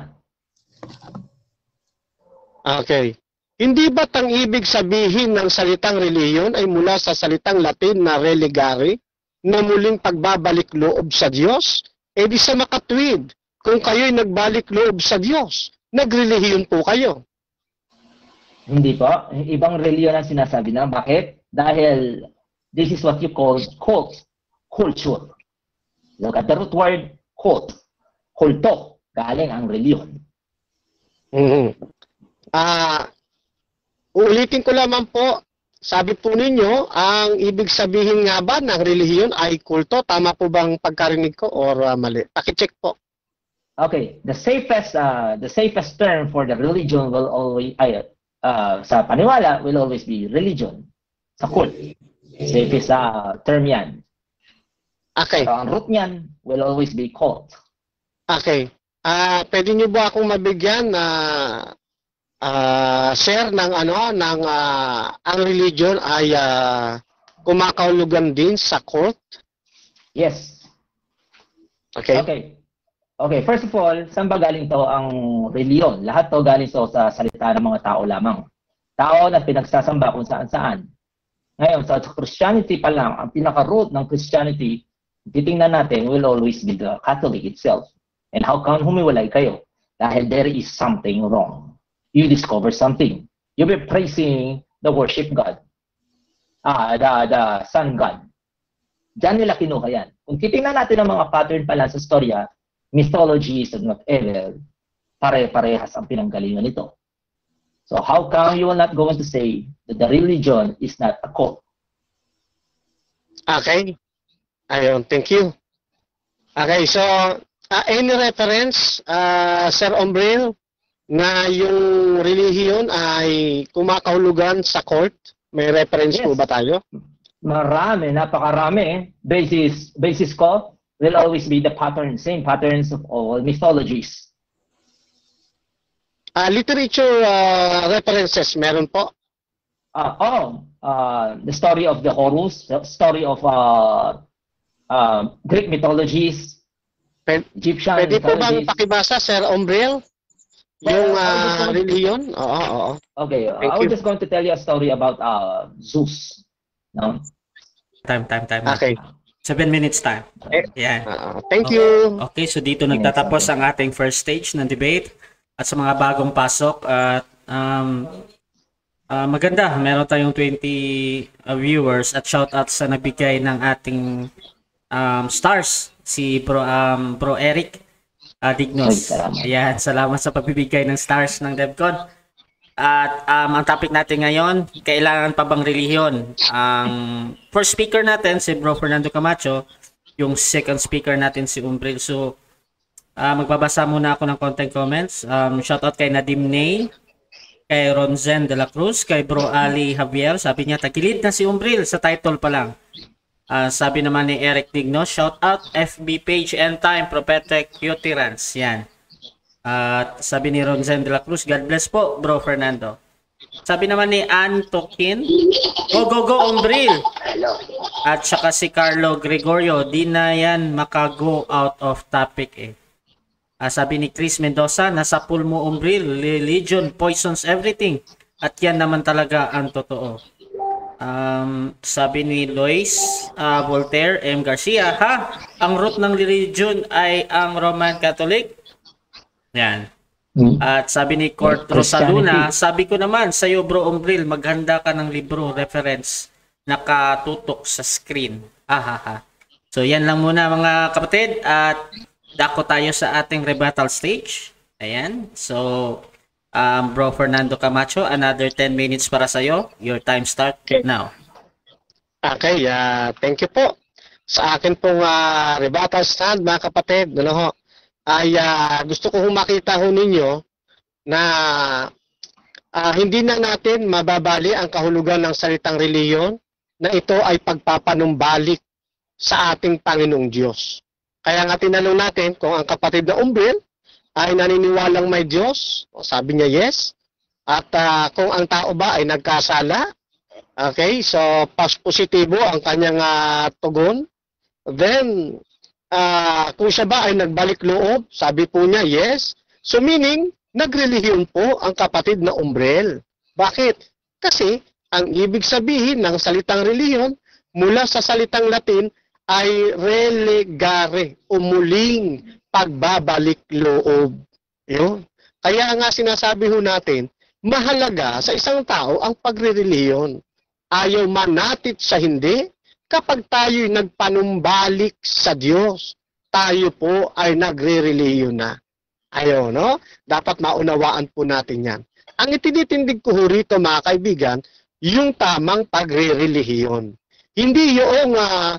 Okay. Hindi ba't ang ibig sabihin ng salitang reliyon ay mula sa salitang Latin na religare, na muling pagbabalik loob sa Diyos? E di sa makatwid, kung kayo'y nagbalik loob sa Diyos, nagrelihiyon po kayo. Hindi po. Ibang reliyon ang sinasabi na. Bakit? Dahil this is what you call cult. Culture. Look at the root word, cult. Kulto. Galing ang reliyon. Mm-hmm. Ah, ulitin ko lamang po, sabi po ninyo, ang ibig sabihin nga ba ng relihiyon ay kulto? Tama po bang pagkarinig ko or uh, mali? Pakicheck po. Okay, the safest uh, the safest term for the religion will always ay uh, sa paniwala will always be religion. Sa cult. Safest uh, term 'yan. Okay. So, ang root niyan will always be cult. Okay. Ah, uh, pwede niyo ba akong mabigyan na uh, uh, share ng ano ng uh, ang religion ay uh, kumakahulugan din sa cult? Yes. Okay. Okay. Okay, first of all, saan ba galing to ang reliyon? Lahat to galing to sa salita ng mga tao lamang. Tao na pinagsasamba kung saan-saan. Ngayon, sa Christianity pa lang, ang pinaka-root ng Christianity, titingnan natin, will always be the Catholic itself. And how come humiwalay kayo? Dahil there is something wrong. You discover something. You be praising the worship God. Ah, the, the Sun God. Diyan nila kinuha yan. Kung titingnan natin ang mga pattern pala sa storya, mythologies and whatever, pare-parehas ang pinanggalingan nito. So how come you will not going to say that the religion is not a cult? Okay. Ayun, thank you. Okay, so uh, any reference, uh, Sir Ombril, na yung relihiyon ay kumakahulugan sa cult? May reference Yes. po ba tayo? Marami, napakarami. Basis, basis ko will always be the pattern, same patterns of all mythologies. Uh, literature uh, references, meron po? Uh, oh, uh, the story of the Horus, the story of uh, uh, Greek mythologies, Pwede, Egyptian pwede po bang mythologies. pakibasa, Sir Ombril? Yung uh, relihiyon? Oo, oo. Okay, Thank I was you. just going to tell you a story about uh, Zeus. No? Time, time, time. Okay. Seven minutes time. Eh, Yan. Uh, thank you. Okay, so dito nagtatapos ang ating first stage ng debate. At sa mga bagong pasok, at um, uh, maganda, meron tayong twenty uh, viewers at shoutout sa nagbigay ng ating um, stars, si Bro, um, Bro Eric uh, Dignos. Ayan, salamat sa pagbibigay ng stars ng DevCon. At um, ang topic natin ngayon, kailangan pa bang relihiyon? Ang first speaker natin, si Bro Fernando Camacho, yung second speaker natin, si Umbril. So, uh, magbabasa muna ako ng content comments. Um, shoutout kay Nadim Ney, kay Ronzen de la Cruz, kay Bro Ali Javier. Sabi niya, tagilid na si Umbril sa title pa lang. Uh, sabi naman ni Eric Dignos, shoutout F B page End Time Prophetic Utterance. Yan. At uh, sabi ni Ronzen de la Cruz, God bless po, Bro Fernando. Sabi naman ni Ann Tokin, go, go, go, Umbril. At saka si Carlo Gregorio, di na yan makago out of topic eh. Uh, sabi ni Chris Mendoza, nasa pool mo, Umbril, religion poisons everything. At yan naman talaga ang totoo. Um, sabi ni Lois uh, Voltaire M. Garcia, ha? Ang root ng religion ay ang Roman Catholic? Yan. At sabi ni Court Rosaluna, sabi ko naman sa iyo, Bro Umbril, maghanda ka ng libro reference nakatutok sa screen. Ahaha. So yan lang muna mga kapatid at dako tayo sa ating rebuttal stage. Ayan. So um, Bro Fernando Camacho, another ten minutes para sa iyo. Your time start Okay. now. Okay, uh, thank you po. Sa akin pong uh, rebuttal stand, mga kapatid, ano ho, ay uh, gusto ko makita ho ninyo na uh, hindi na natin mababali ang kahulugan ng salitang reliyon na ito ay pagpapanumbalik sa ating Panginoong Diyos. Kaya nga tinanong natin kung ang kapatid na Umbril ay naniniwalang may Diyos, o sabi niya yes, at uh, kung ang tao ba ay nagkasala, Okay, so past positibo ang kanyang uh, tugon. Then, uh, kung siya ba ay nagbalik loob, sabi po niya, yes. So meaning, nagrelihiyon po ang kapatid na Umbrel. Bakit? Kasi, ang ibig sabihin ng salitang relihiyon, mula sa salitang Latin, ay relegare, o muling pagbabalik loob. Yun. Kaya nga sinasabi ho natin, mahalaga sa isang tao ang pagre-relihiyon. Ayaw manatit sa hindi, kapag tayo'y nagpanumbalik sa Diyos, tayo po ay nagre-relihiyon na. Ayaw, no? Dapat maunawaan po natin yan. Ang itinitindig ko rito, mga kaibigan, yung tamang pagre-relihiyon. Hindi yung uh,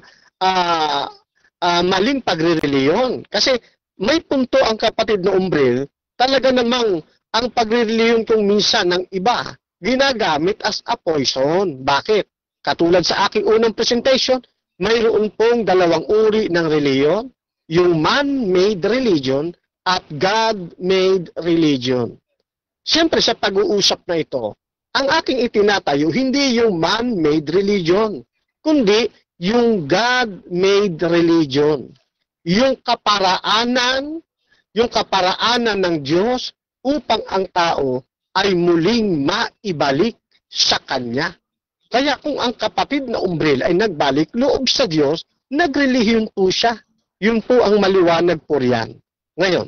uh, uh, maling pagre-relihiyon. Kasi may punto ang kapatid na Umbrel, talaga namang ang pagre-relihiyon kung minsan ng iba, ginagamit as a poison. Bakit? Katulad sa aking unang presentation, mayroon pong dalawang uri ng reliyon, yung man-made religion at God-made religion. Siyempre sa pag-uusap na ito, ang aking itinatayo hindi yung man-made religion, kundi yung God-made religion. Yung kaparaanan, yung kaparaanan ng Diyos upang ang tao ay muling maibalik sa Kanya. Kaya kung ang kapatid na Umbrel ay nagbalik loob sa Diyos, nagrelihiyon po siya. Yun po ang maliwanag po riyan. Ngayon,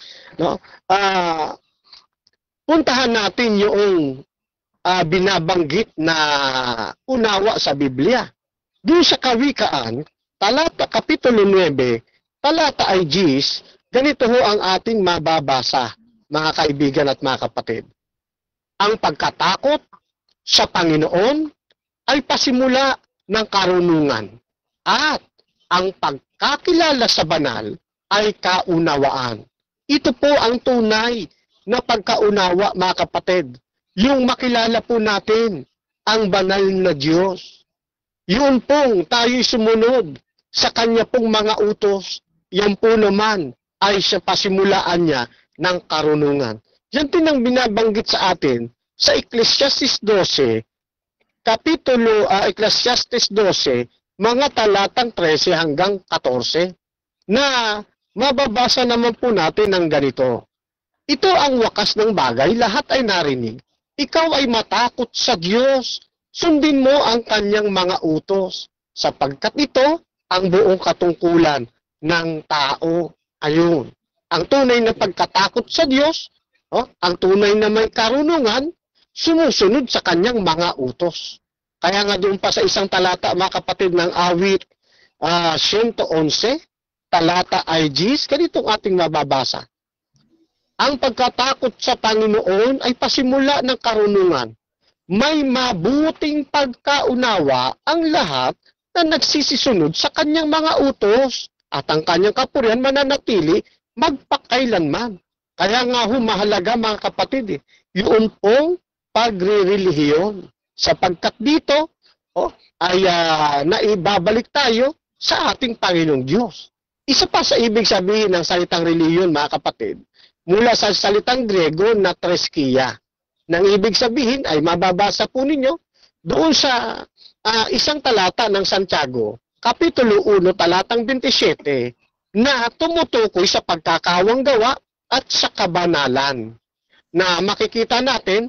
no, uh, puntahan natin yung uh, binabanggit na unawa sa Biblia. Doon sa Kawikaan, talata, kapitulo nine, talata ay Gs, ganito ho ang ating mababasa, mga kaibigan at mga kapatid. Ang pagkatakot sa Panginoon ay pasimula ng karunungan at ang pagkakilala sa banal ay kaunawaan. Ito po ang tunay na pagkaunawa, mga kapatid. Yung makilala po natin ang banal na Diyos. Yun pong tayo'y sumunod sa Kanya pong mga utos. Yan po naman ay sa pasimulaan niya ng karunungan. Yan din ang binabanggit sa atin sa Ecclesiastes twelve, Kapitulo uh, Ecclesiastes twelve, mga talatang thirteen hanggang fourteen, na mababasa naman po natin ng ganito. Ito ang wakas ng bagay, lahat ay narinig. Ikaw ay matakot sa Diyos, sundin mo ang Kanyang mga utos, sapagkat ito ang buong katungkulan ng tao. Ayun. Ang tunay na pagkatakot sa Diyos, oh, ang tunay na may karunungan, sumusunod sa Kanyang mga utos. Kaya nga doon pa sa isang talata, mga kapatid, ng awit uh, one eleven, talata I Gs, ganitong ating mababasa. Ang pagkatakot sa Panginoon ay pasimula ng karunungan. May mabuting pagkaunawa ang lahat na nagsisisunod sa Kanyang mga utos at ang Kanyang kapurihan mananatili magpakailanman. Kaya nga ho, mahalaga, mga kapatid, eh, yun pong pagre-relihiyon. Sapagkat dito, oh, ay uh, naibabalik tayo sa ating Panginoong Diyos. Isa pa sa ibig sabihin ng salitang relihiyon, mga kapatid, mula sa salitang Grego na treskia. Nang ibig sabihin ay mababasa po ninyo doon sa uh, isang talata ng Santiago, Kapitulo one, talatang twenty-seven, na tumutukoy sa pagkakawang gawa at sa kabanalan. Na makikita natin,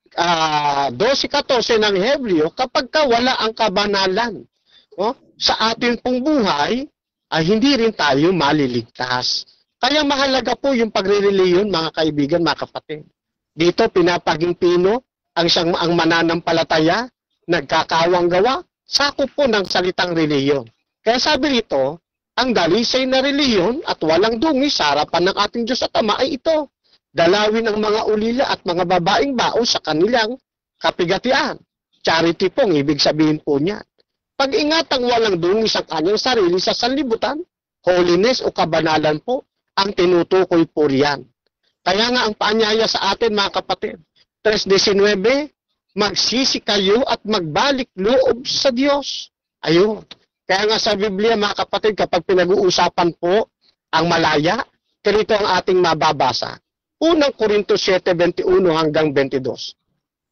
uh, twelve fourteen ng Hebreo, kapag ka wala ang kabanalan, oh, sa ating pong buhay, ay hindi rin tayo maliligtas. Kaya mahalaga po yung pagre-reliyon, mga kaibigan, mga kapatid. Dito, pinapaging pino ang, siyang, ang mananampalataya, nagkakawang gawa, sakop po ng salitang reliyon. Kaya sabi rito, ang dalisay na reliyon at walang dungi sa harapan ng ating Diyos at Ama ay ito. Dalawin ang mga ulila at mga babaeng bao sa kanilang kapigatian. Charity po ang ibig sabihin po niya. Pag-ingatang walang dungi sa kanyang sarili sa sanlibutan, holiness o kabanalan po, ang tinutukoy po riyan. Kaya nga ang paanyaya sa atin, mga kapatid, three nineteen, magsisi kayo at magbalik loob sa Diyos. Ayun. Kaya nga sa Biblia, mga kapatid, kapag pinag-uusapan po ang malaya, ganito ang ating mababasa. Unang Korinto seven twenty-one hanggang twenty-two.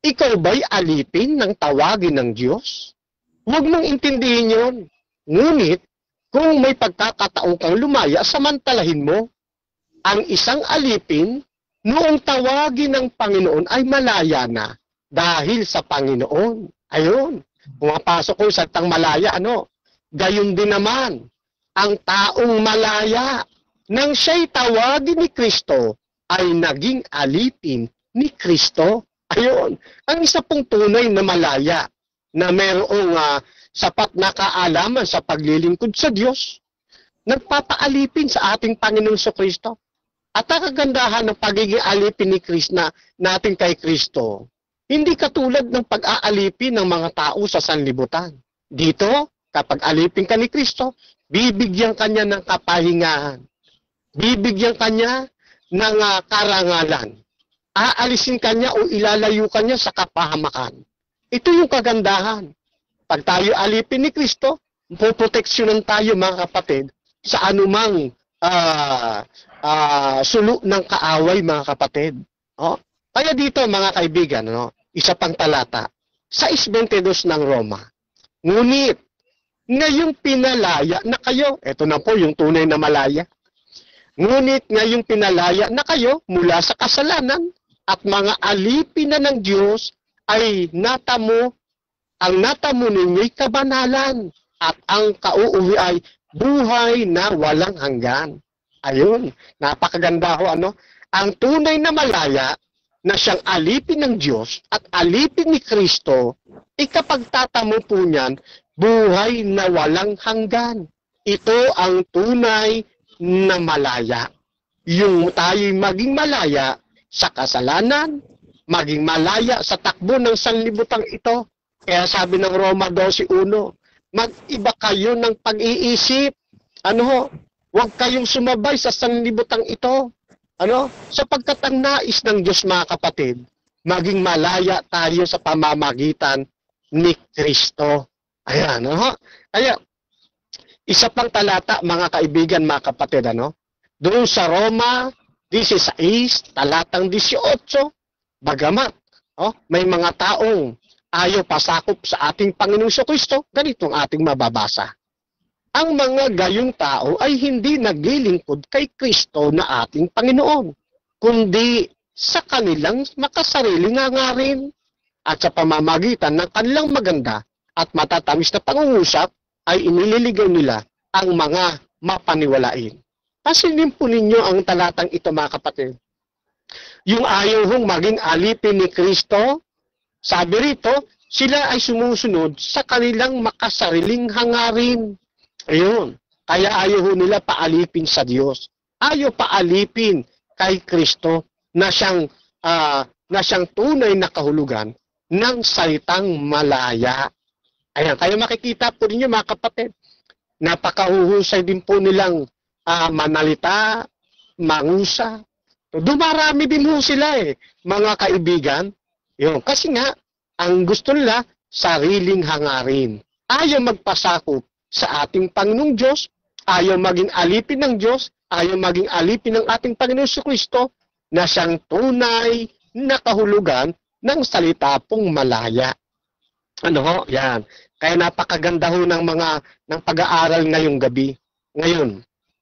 ikaw ba'y alipin ng tawagin ng Diyos? Huwag mong intindihin yon. Ngunit, kung may pagkakataon kang lumaya, samantalahin mo. Ang isang alipin, noong tawagin ng Panginoon ay malaya na dahil sa Panginoon. Ayun, pumapasok ko sa tang malaya, ano? Gayon din naman, ang taong malaya, nang siya'y tawagin ni Kristo, ay naging alipin ni Kristo. Ayun, ang isa pong tunay na malaya na mayroong uh, sapat na kaalaman sa paglilingkod sa Diyos, nagpapaalipin sa ating Panginoong Kristo. At ang kagandahan ng pagiging alipin ni Kristo na natin kay Kristo, hindi katulad ng pag-aalipin ng mga tao sa sanlibutan. Dito, kapag alipin ka ni Kristo, bibigyan kanya ng kapahingahan. Bibigyan kanya ng uh, karangalan. Aalisin kanya o ilalayo kanya sa kapahamakan. Ito yung kagandahan. Pag tayo alipin ni Kristo, poproteksyonan tayo mga kapatid sa anumang uh, uh, sulo ng kaaway mga kapatid. Oh? Kaya dito mga kaibigan, no? Isa pang talata, sais twenty-two ng Roma. Ngunit, ngayong pinalaya na kayo, eto na po yung tunay na malaya. Ngunit ngayong pinalaya na kayo mula sa kasalanan at mga alipin na ng Diyos ay natamo, ang natamo ninyo'y kabanalan at ang kauuwi ay buhay na walang hanggan. Ayun, napakaganda ho, ano? Ang tunay na malaya na siyang alipin ng Diyos at alipin ni Kristo, ikapagtatamo po niyan, buhay na walang hanggan. Ito ang tunay na malaya. Yung tayo'y maging malaya sa kasalanan, maging malaya sa takbo ng sanlibutang ito. Kaya sabi ng Roma twelve one, mag-iba kayo ng pag-iisip. Ano ho? Huwag kayong sumabay sa sanlibutang ito. Ano? Sapagkat ang nais ng Diyos mga kapatid, maging malaya tayo sa pamamagitan ni Kristo. Ayan, ano? Kaya, isa pang talata mga kaibigan, mga kapatid, ano? Doon sa Roma sixteen, talatang eighteen, bagamat, oh, may mga taong ayaw pasakop sa ating Panginoong Kristo, ganito ang ating mababasa. Ang mga gayong tao ay hindi naglilingkod kay Kristo na ating Panginoon, kundi sa kanilang makasariling hangarin at sa pamamagitan ng kanilang maganda at matatamis na pangungusap ay inililigaw nila ang mga mapaniwalain. Pasilin po ninyo ang talatang ito mga kapatid. Yung ayaw hong maging alipin ni Kristo, sabi rito, sila ay sumusunod sa kanilang makasariling hangarin. Ayun. Kaya ayaw nila paalipin sa Diyos. Ayaw paalipin kay Kristo na siyang, uh, na siyang tunay na kahulugan ng salitang malaya. Ayan. Kaya makikita po ninyo mga kapatid, napakahuhusay din po nilang uh, manalita, mangusa. Dumarami din po sila eh, mga kaibigan. Yun. Kasi nga, ang gusto nila, sariling hangarin. Ayaw magpasakop sa ating Panginoong Diyos, ayaw maging alipin ng Diyos, ayaw maging alipin ng ating Panginoong Kristo, na siyang tunay na kahulugan ng salita pong malaya. Ano ho? Yan. Kaya napakaganda ho ng mga ng pag-aaral ngayong gabi. Ngayon,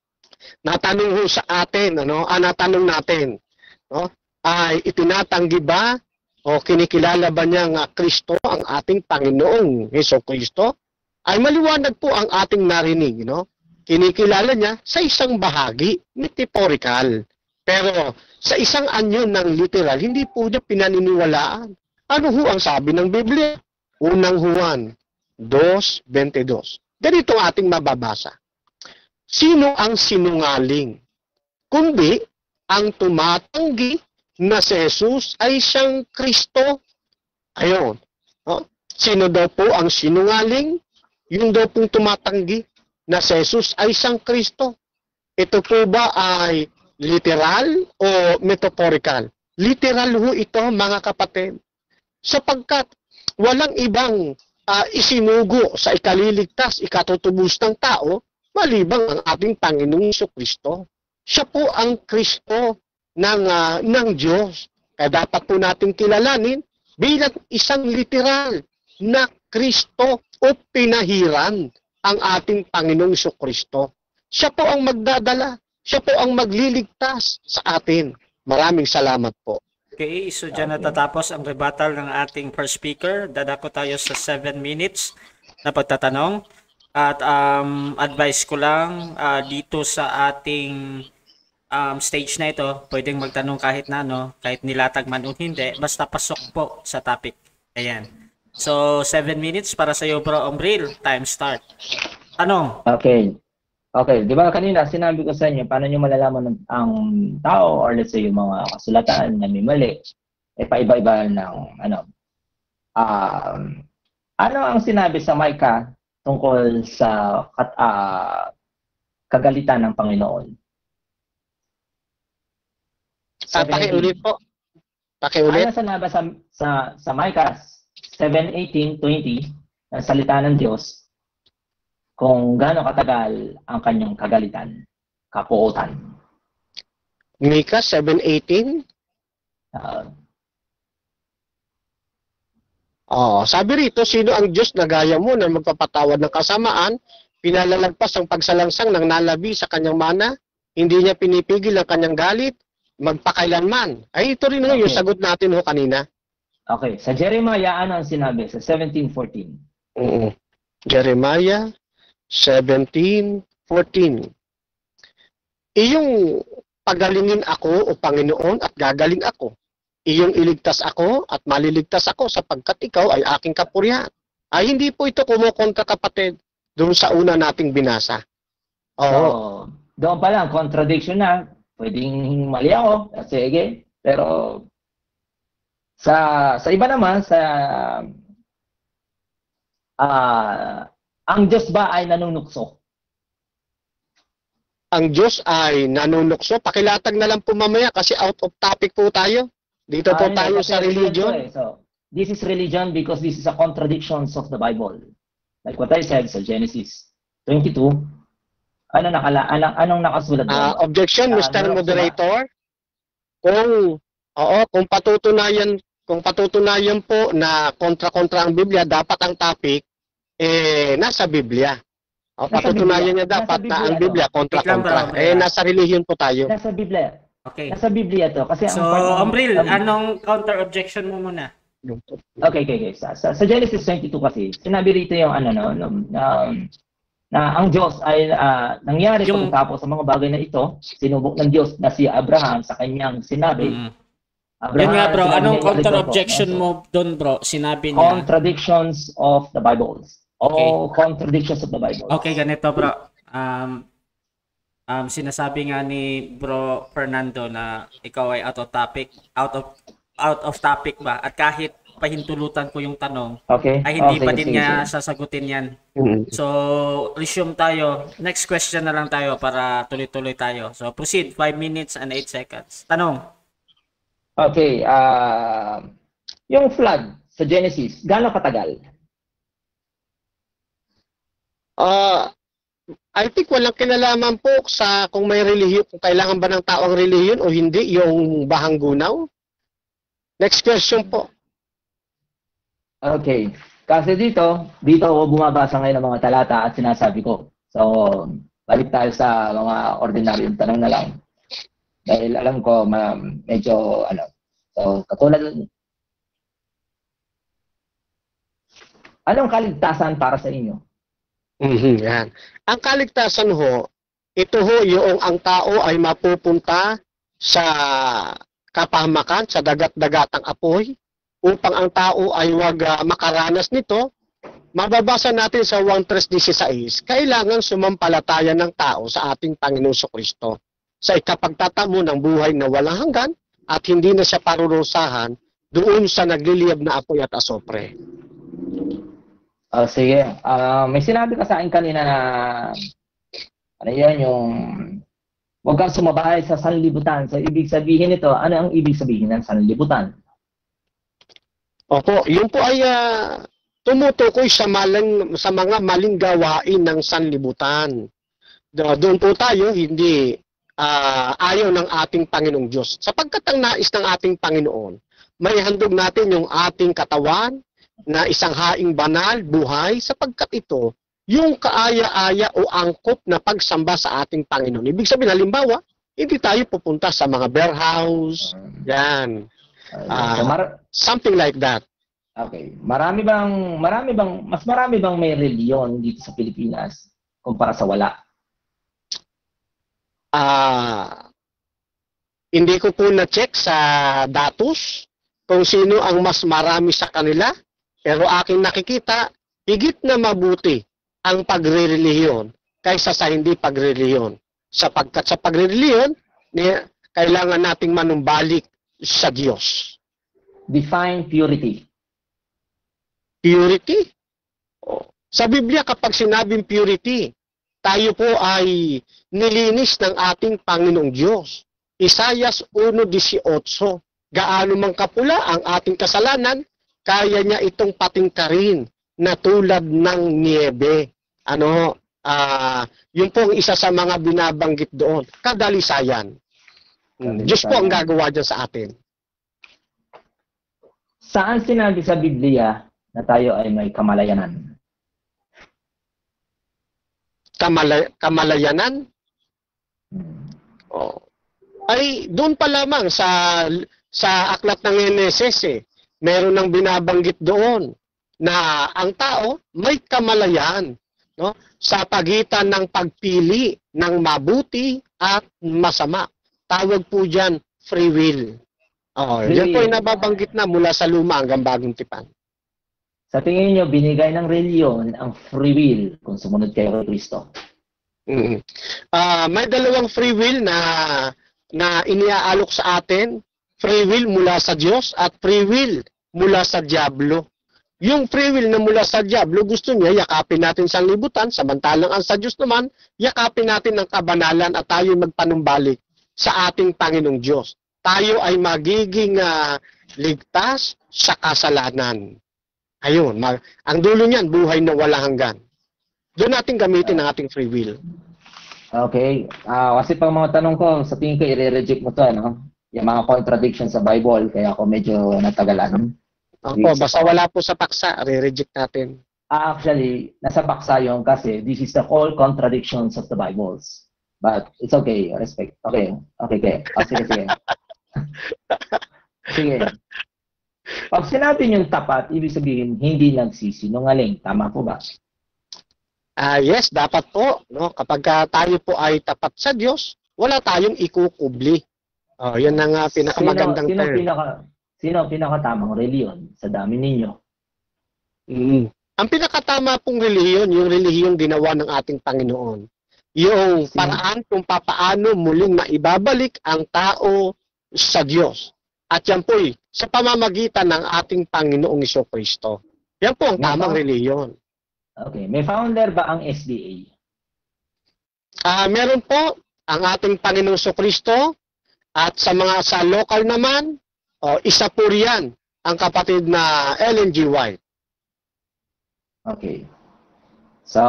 natanong ho sa atin, ano, ah, natanong natin, no? Ay itinatanggi ba o kinikilala ba niya nga Kristo ang ating Panginoong Hesukristo? Ay maliwanag po ang ating narinig, no? Kinikilala niya sa isang bahagi, metaphorical. Pero sa isang anyo ng literal, hindi po niya pinaniniwalaan. Ano ho ang sabi ng Biblia? Unang Juan two twenty-two. Ganito ang ating mababasa. Sino ang sinungaling? Kundi ang tumatanggi na si Jesus ay siyang Kristo. Ayun. Oh, sino daw po ang sinungaling? Yung daw pong tumatanggi na si Jesus ay siyang Kristo. Ito po ba ay literal o metaphorical? Literal ho ito mga kapatid. Sapagkat walang ibang uh, isinugo sa ikaliligtas, ikatutubos ng tao, malibang ang ating Panginoong Kristo. Siya po ang Kristo ng, uh, ng Diyos. Kaya dapat po natin kilalanin bilang isang literal na Kristo o pinahiran ang ating Panginoong Kristo. Siya po ang magdadala, siya po ang magliligtas sa atin. Maraming salamat po. Okay, so dyan natatapos ang rebuttal ng ating first speaker. Dadako tayo sa seven minutes na pagtatanong. At um, advice ko lang uh, dito sa ating um, stage na ito, pwedeng magtanong kahit na ano, kahit nilatag man o hindi, basta pasok po sa topic. Ayan. So, seven minutes para sa iyo, bro Omril. Time start. Tanong. Okay. Okay, di ba kanina sinabi ko sa inyo paano nyo malalaman ng, ang tao or let's say yung mga kasulatan na may mali, eh paiba-iba ng ano. Um, ano ang sinabi sa Micah tungkol sa kat, uh, kagalitan ng Panginoon? Ah, pakiulit po. Pakiulit. Ano sinabi sa, sa, sa Micah seven eighteen twenty, ang salita ng Diyos, kung gaano katagal ang kanyang kagalitan, kapuotan. Micah seven eighteen? Uh, oh, sabi rito, sino ang Diyos na gaya mo na magpapatawad ng kasamaan, pinalalagpas ang pagsalangsang ng nalabi sa kanyang mana, hindi niya pinipigil ang kanyang galit, magpakailanman. Ay, ito rin ho, Okay. yung sagot natin ho kanina. okay, sa Jeremiah, ano ang sinabi? Sa seventeen fourteen. Oo. Jeremiah seventeen fourteen. Iyong pagalingin ako o Panginoon at gagaling ako. Iyong iligtas ako at maliligtas ako sapagkat ikaw ay aking kapurihan. Ay hindi po ito kumukontra, kapatid, doon sa una nating binasa. Oo. So, doon pa lang, contradiction na. Pwedeng mali ako, sige. Pero, sa sa iba naman, sa ah ang Diyos ba ay nanunukso? Ang Diyos ay nanunukso. Pakilatag na lang po mamaya kasi out of topic po tayo. Dito po Ah, tayo hindi, sa kasi religion. to eh. So, this is religion because this is a contradictions of the Bible. Like what I said sa Genesis twenty-two, ano nakala anong, anong nakasulat doon? Ah, objection, Ah, Mister nanunukso ba? Moderator. Kung oo, kung patutunayan, kung patutunayan po na kontra-kontra ang Biblia, dapat ang topic eh nasa Biblia. O, Nasa patutunayan Biblia. niya dapat Nasa na ang Biblia, Biblia Wait lang, kontra-kontra. bro. Eh nasa religion po tayo. Nasa Biblia. Okay. Nasa Biblia to. Kasi So, ang part ng- Omril, um, anong counter-objection mo muna? Okay, okay, okay. Sa, sa, sa Genesis twenty-two kasi, sinabi rito yung ano, no, no, um, na ang Diyos ay ah, nangyari Yung- pagkatapos sa mga bagay na ito, sinubok ng Diyos na si Abraham sa kanyang sinabi. Mm. Abraham, Yun nga bro, sinabi anong niya, counter-objection ito, mo doon bro? Sinabi niya. Contradictions of the Bible. All contradictions of the Bible. Okay, ganito bro. Um, um, sinasabi nga ni bro Fernando na ikaw ay out of topic, out of out of topic ba? At kahit pahintulutan ko yung tanong, Okay. ay hindi Oh, pa sige, din sige, niya sige. sasagutin yan. Mm. So, resume tayo. Next question na lang tayo para tuloy-tuloy tayo. So, proceed. five minutes and eight seconds. Tanong. Okay. ah yung flood sa Genesis, gaano katagal? Ah, I think walang kinalaman po sa kung may relihiyon, kung kailangan ba ng tao ang relihiyon o hindi, yung bahang gunaw. Next question po. Okay. Kasi dito, dito ako bumabasa ngayon ng mga talata at sinasabi ko. So, balik tayo sa mga ordinaryong tanong na lang. Dahil alam ko, ma, medyo, ano, so, katulad, anong kaligtasan para sa inyo? Mhm, yan. Ang kaligtasan ho, ito ho yung ang tao ay mapupunta sa kapahamakan, sa dagat-dagatang apoy, upang ang tao ay wag ah, makaranas nito. Mababasa natin sa one verse sixteen, kailangan sumampalataya ng tao sa ating Panginoong Kristo sa ikapagtatamo ng buhay na walang hanggan at hindi na siya parurusahan doon sa nagliliyab na apoy at asopre. Ah, sige. Ah, may sinabi ka sa akin kanina na ano yan, yung huwag kang sumabahay sa sanlibutan. So, ibig sabihin nito, ano ang ibig sabihin ng sanlibutan? Opo, yun po ay ah, tumutukoy sa, maling, sa mga maling gawain ng sanlibutan. Do- Doon po tayo hindi ah, ayaw ng ating Panginoong Diyos. Sapagkat ang nais ng ating Panginoon may handog natin yung ating katawan na isang haing banal, buhay, sapagkat ito, yung kaaya-aya o angkop na pagsamba sa ating Panginoon. Ibig sabihin, halimbawa, hindi tayo pupunta sa mga bear house, yan. Uh, so Uh, mar- something like that. okay. Marami bang, marami bang, mas marami bang may reliyon dito sa Pilipinas kumpara sa wala? Ah, hindi ko po na-check sa datos kung sino ang mas marami sa kanila, pero aking nakikita, higit na mabuti ang pagre-reliyon kaysa sa hindi pagre-reliyon. Sapagkat sa pagre-reliyon, ni- kailangan nating manumbalik sa Diyos. Define purity. Purity? Oh. Sa Biblia, kapag sinabing purity, tayo po ay nilinis ng ating Panginoong Diyos. Isayas one eighteen, gaano man kapula ang ating kasalanan, kaya niya itong patingkarin na tulad ng niebe. Ano, ah, yun po ang isa sa mga binabanggit doon. Kadalisayan. Hmm. Diyos po ang gagawa dyan sa atin. Saan sinabi sa Biblia na tayo ay may kamalayanan? Kamala- kamalayanan? Hmm. Oh. Ay doon pa lamang sa sa aklat ng Heneses, eh, meron nang binabanggit doon na ang tao may kamalayan, no, sa pagitan ng pagpili ng mabuti at masama. Tawag po diyan free will. Oh, Free yan po ay will. nababanggit na mula sa luma hanggang bagong tipan. Sa tingin niyo, binigay ng reliyon ang free will kung sumunod kayo kay Kristo? Mm. Ah, may dalawang free will na na iniaalok sa atin, free will mula sa Diyos at free will mula sa diablo. Yung free will na mula sa diablo, gusto niya yakapin natin sa libutan, samantalang ang sa Diyos naman, yakapin natin ang kabanalan at tayo magpanumbalik sa ating Panginoong Diyos. Tayo ay magiging uh, ligtas sa kasalanan. Ayun, mag- ang dulo niyan, buhay na wala hanggan. Doon natin gamitin ang ating free will. Okay. Ah, kasi pang mga tanong ko, sa tingin ko, i-reject mo to, no? Yung mga contradictions sa Bible, kaya ako medyo natagalan. Opo, basta wala po sa paksa, re-reject natin. Ah, actually, nasa paksa yun kasi this is the whole contradictions of the Bibles. But it's okay, respect. Okay, okay, okay. Oh, sige, sige. Sige. Pag sinabi niyong tapat, ibig sabihin, hindi nagsisinungaling. Tama po ba? Ah, yes, dapat po, no? Kapag uh, tayo po ay tapat sa Diyos, wala tayong ikukubli. Oh, 'yan ang uh, pinakamagandang sino, sino term. Pinaka, sino ang pinakatamang reliyon sa dami ninyo? Mm. Ang pinakatama pong relihiyon, yung relihiyong ginawa ng ating Panginoon. Yung Sino? paraan kung papaano muling maibabalik ang tao sa Diyos. At yan po sa pamamagitan ng ating Panginoong Jesucristo. Yan po ang tamang relihiyon. Okay. May founder ba ang S D A? Ah, meron po ang ating Panginoong Jesucristo at sa mga sa local naman, oh, isa po riyan ang kapatid na Ellen G. White. Okay. So,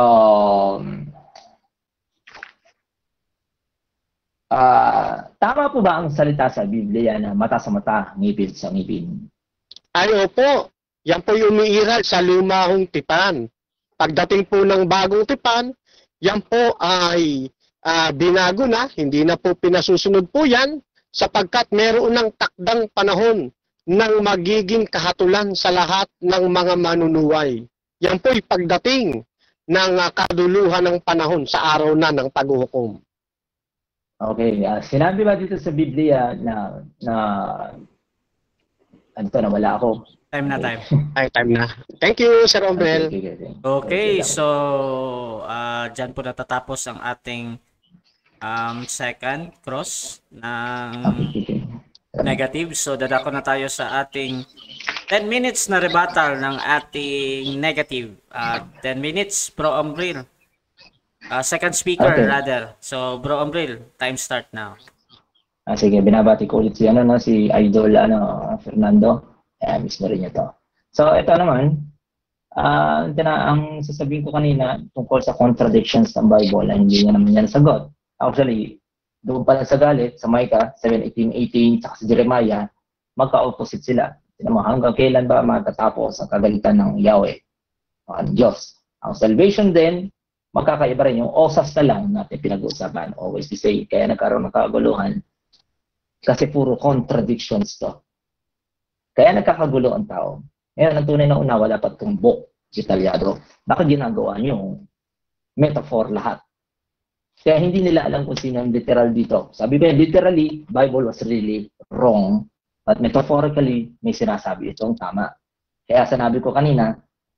ah tama po ba ang salita sa Biblia na mata sa mata, ngipin sa ngipin? Ay, opo. Yan po yung umiiral sa lumahong tipan. Pagdating po ng bagong tipan, yan po ay uh, binago na, hindi na po pinasusunod po yan, sapagkat meron ng takdang panahon ng magiging kahatulan sa lahat ng mga manunuway. Yan po ay pagdating ng uh, kaduluhan ng panahon sa araw na ng paghuhukom. Okay. Uh, sinabi ba dito sa Biblia na, na ano to, nawala ako? Time na time. Ay, time na. Thank you, Sir Ombrel. Okay, okay, okay. Okay, so uh, dyan po natatapos ang ating um, second cross ng Okay. negative. So dadako na tayo sa ating ten minutes na rebuttal ng ating negative. Uh, ten minutes, Bro Ombril. Uh, second speaker, Okay. rather. So, Bro Ombril, time start now. Ah, sige, binabati ko ulit si, ano, no, si Idol ano, Fernando. Eh, miss na rin niya to. So, ito naman, ah, uh, ang sasabihin ko kanina tungkol sa contradictions ng Bible, ay hindi niya naman yan sagot. Actually, doon pa lang sa galit, sa Micah seven eighteen eighteen, saka sa Jeremiah, magka-opposite sila. Tingnan mo, hanggang kailan ba matatapos ang kagalitan ng Yahweh, ang Diyos? Ang salvation din, magkakaiba rin. Yung osas na lang natin pinag-uusapan. Always the same. Kaya nagkaroon ng kaguluhan. Kasi puro contradictions to. Kaya nagkakagulo ang tao. Ngayon, ang tunay na una, wala pa itong book detalyado. Bakit ginagawa niyo metaphor lahat? Kaya hindi nila alam kung sino ang literal dito. Sabi ko, literally, Bible was really wrong. But metaphorically, may sinasabi itong tama. Kaya sinabi ko kanina,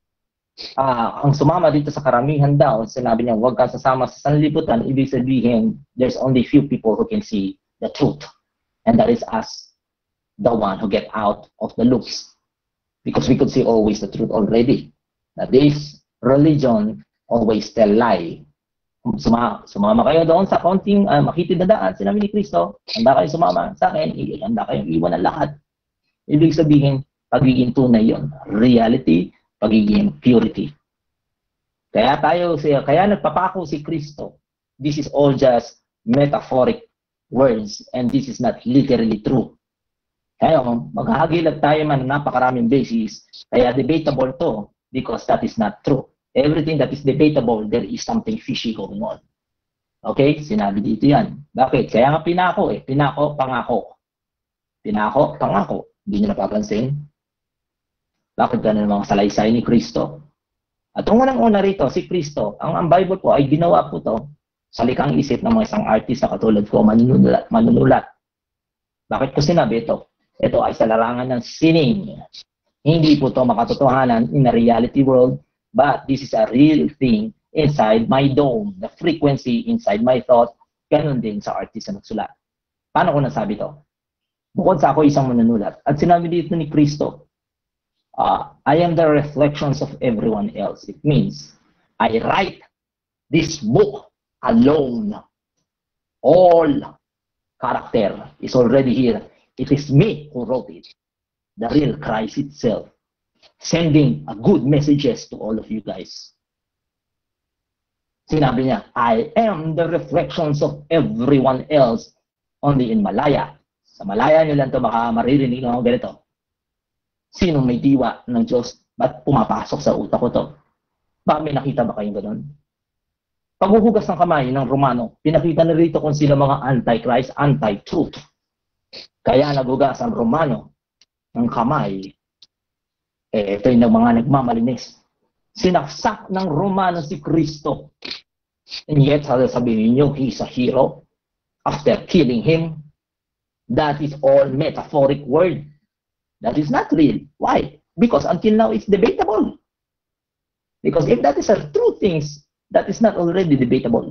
uh, ang sumama dito sa karamihan daw, sinabi niya, huwag ka sasama sa sanlibutan, ibig sabihin, there's only few people who can see the truth. And that is us, the one who get out of the loops. Because we could see always the truth already. That this religion always tell lie. Suma, sumama kayo doon sa konting uh, makitid na daan, sinabi ni Kristo, handa kayo sumama sa akin, handa kayong iwan ang lahat. Ibig sabihin, pagiging tunay yun. Reality, pagiging purity. Kaya tayo, kaya nagpapako si Kristo. This is all just metaphoric words and this is not literally true. Kaya maghahagilag tayo man ng napakaraming basis, kaya debatable to because that is not true. Everything that is debatable, there is something fishy going on. Okay? Sinabi dito yan. Bakit? Kaya nga pinako eh. Pinako, pangako. Pinako, pangako. Hindi nyo napapansin? Bakit ganun mga salaysay ni Kristo? At ang unang-una rito, si Kristo, ang, ang Bible po ay ginawa po to sa likang isip ng mga isang artist na katulad ko, manunulat. manunulat. Bakit ko sinabi ito? Ito ay sa larangan ng sinning. Hindi po ito makatotohanan in a reality world, but this is a real thing inside my dome. The frequency inside my thought, ganun din sa artist na nagsulat. Paano ko nasabi ito? Bukod sa ako isang manunulat. At sinabi dito ni Kristo, uh, I am the reflections of everyone else. It means, I write this book alone. All character is already here. It is me who wrote it. The real Christ itself. Sending a good messages to all of you guys. Sinabi niya, I am the reflections of everyone else only in Malaya. Sa Malaya nyo lang ito baka maririnig ng ganito. Sinong may diwa ng Diyos? Ba't pumapasok sa utak ko to? Ba may nakita ba kayong gano'n? Paghuhugas ng kamay ng Romano, pinakita na rito kung sino mga anti-Christ, anti-truth. Kaya nagugas ang Romano ng kamay. Eh, ito yung mga nagmamalinis. Sinaksak ng Romano si Kristo. And yet, sabihin niyo, he's a hero. After killing him, that is all metaphoric word. That is not real. Why? Because until now, it's debatable. Because if that is a true things, that is not already debatable.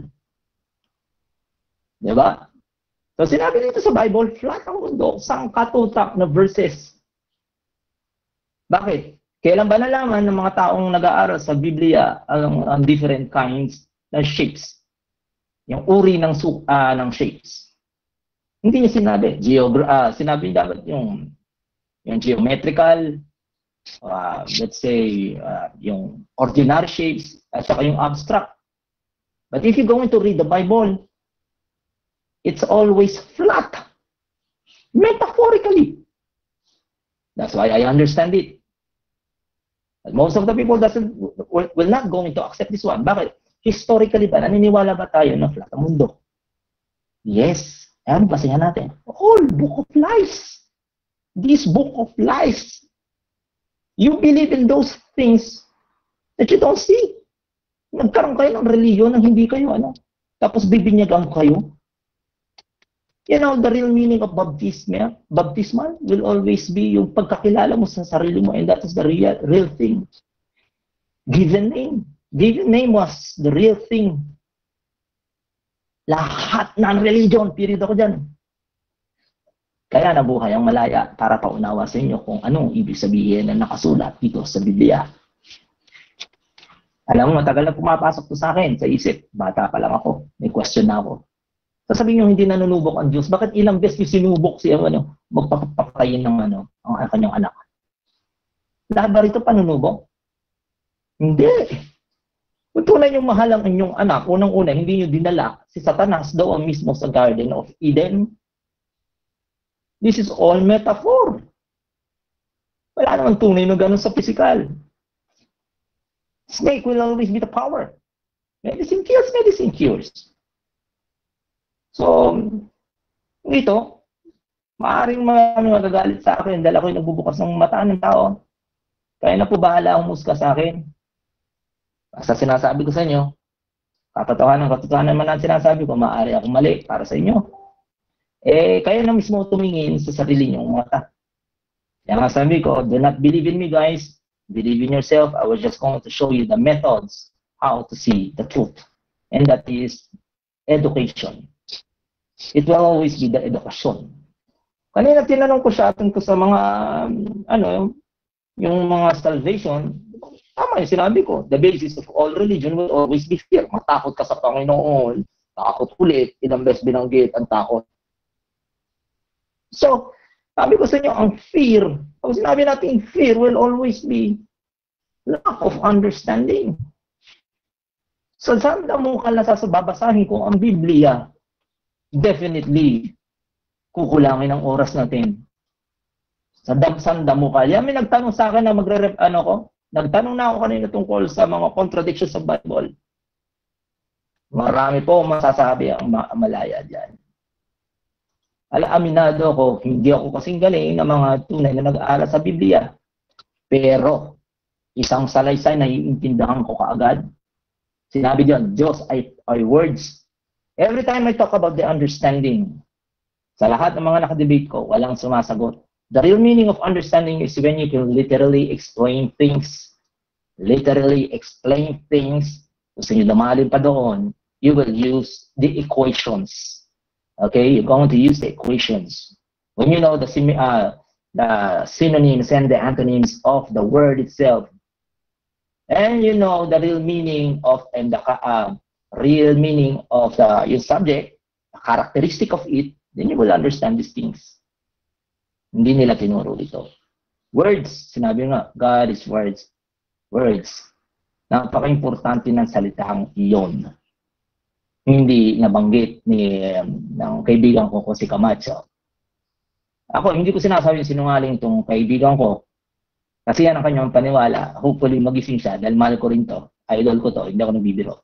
Diba? So sinabi dito sa Bible, flat ang mundo, sangkatutak na verses. Bakit? Kailan ba nalaman ng mga taong nag-aaral sa Biblia ang, ang different kinds ng shapes? Yung uri ng, uh, ng shapes. Hindi niya sinabi. Geogra uh, sinabi niya dapat yung, yung geometrical, uh, let's say, uh, yung ordinary shapes, at saka yung abstract. But if you're going to read the Bible, it's always flat. Metaphorically. That's why I understand it. But most of the people doesn't will, will not going to accept this one. Bakit? Historically ba, naniniwala ba tayo na flat ang mundo? Yes. Ayan, basahin natin. All book of lies. This book of lies. You believe in those things that you don't see. Nagkaroon kayo ng reliyon na hindi kayo, ano? Tapos bibinyagan kayo. You know, the real meaning of baptism, baptismal will always be yung pagkakilala mo sa sarili mo, and that is the real, real thing. Given name. Given name was the real thing. Lahat ng religion, period ako dyan. Kaya nabuhay ang Malaya para paunawa sa inyo kung anong ibig sabihin na nakasulat dito sa Biblia. Alam mo, matagal na pumapasok to sa akin sa isip. Bata pa lang ako. May question na ako. Sasabihin nyo, hindi nanunubok ang Diyos. Bakit ilang beses yung sinubok siya, ano, magpapatayin ng ano, ang kanyang anak? Lahat ba rito panunubok? Hindi. Kung tunay yung mahal ang inyong anak, unang-una, hindi nyo dinala si Satanas daw ang mismo sa Garden of Eden. This is all metaphor. Wala namang tunay na ganun sa physical. Snake will always be the power. Medicine kills, medicine cures. So, dito, maaaring marami magagalit sa akin dahil ako'y nagbubukas ng mata ng tao. Kaya na po bahala ang musika sa akin. Basta sinasabi ko sa inyo, katotohanan, katotohanan naman ang sinasabi ko, maaari akong mali para sa inyo. Eh, kaya na mismo tumingin sa sarili niyong mata. Kaya nga sabi ko, do not believe in me guys, believe in yourself. I was just going to show you the methods how to see the truth. And that is education. It will always be the education. Kanina tinanong ko siya tungkol sa mga, ano, yung mga salvation. Tama yung sinabi ko, the basis of all religion will always be fear. Matakot ka sa Panginoon, takot ulit, ilang beses binanggit ang takot. So, sabi ko sa inyo, ang fear, pag sinabi natin fear will always be lack of understanding. So, saan mo ka lang sasababasahin kung ang Biblia, definitely, kukulangin ang oras natin. Sa sanda mo ka. Yan, may nagtanong sa akin na magre-rep, ano ko, nagtanong na ako kanina tungkol sa mga contradictions sa Bible. Marami po masasabi ang ma malaya dyan. Ala, aminado ko, hindi ako kasing galing ng mga tunay na nag-aaral sa Biblia. Pero, isang salaysay na iintindahan ko kaagad. Sinabi diyan, Diyos ay, ay words. Every time I talk about the understanding, sa lahat ng mga nakadebate ko, walang sumasagot. The real meaning of understanding is when you can literally explain things. Literally explain things. Gusto nyo lumalim pa doon, you will use the equations. Okay, you're going to use the equations. When you know the, uh, the synonyms and the antonyms of the word itself, and you know the real meaning of and the uh, real meaning of the your subject, the characteristic of it, then you will understand these things. Hindi nila tinuro dito. Words, sinabi nga, God is words. Words. Napaka-importante ng salitang iyon. Hindi nabanggit ni um, ng kaibigan ko ko si Camacho. Ako, hindi ko sinasabi sinungaling itong kaibigan ko. Kasi yan ang kanyang paniwala. Hopefully magising siya dahil mahal ko rin to. Idol ko to, hindi ako nagbibiro.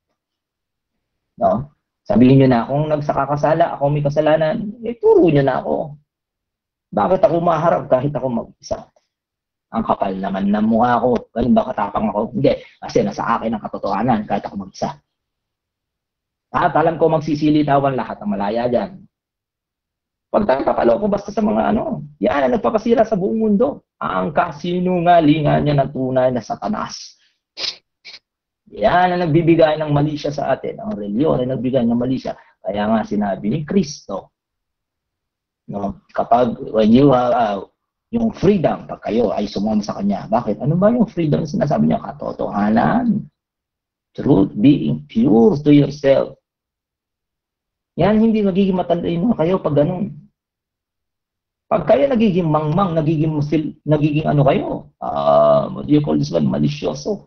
No? Sabihin nyo na, kung nagsakakasala, ako may kasalanan, eh turo nyo na ako. Bakit ako maharap kahit ako mag-isa? Ang kapal naman ng mukha ko. Ganun ba katapang ako? Hindi. Kasi nasa akin ang katotohanan kahit ako mag-isa. At alam ko magsisilitawan lahat ng malaya dyan. Pag tayo papaloko basta sa mga ano, yan ang nagpapasira sa buong mundo. Ang kasinungalingan niya ng tunay na Satanas. Yan ang nagbibigay ng mali siya sa atin. Ang reliyon ay nagbibigay ng mali siya. Kaya nga sinabi ni Kristo, no, kapag when you have uh, yung freedom, pag kayo ay sumama sa Kanya, bakit? Ano ba yung freedom? Sinasabi niya, katotohanan. Truth, being pure to yourself. Yan, hindi nagiging matandain na kayo pag ganun. Pag kayo nagiging mangmang, nagiging musil, nagiging ano kayo, uh, what do you call this one? Malisyoso.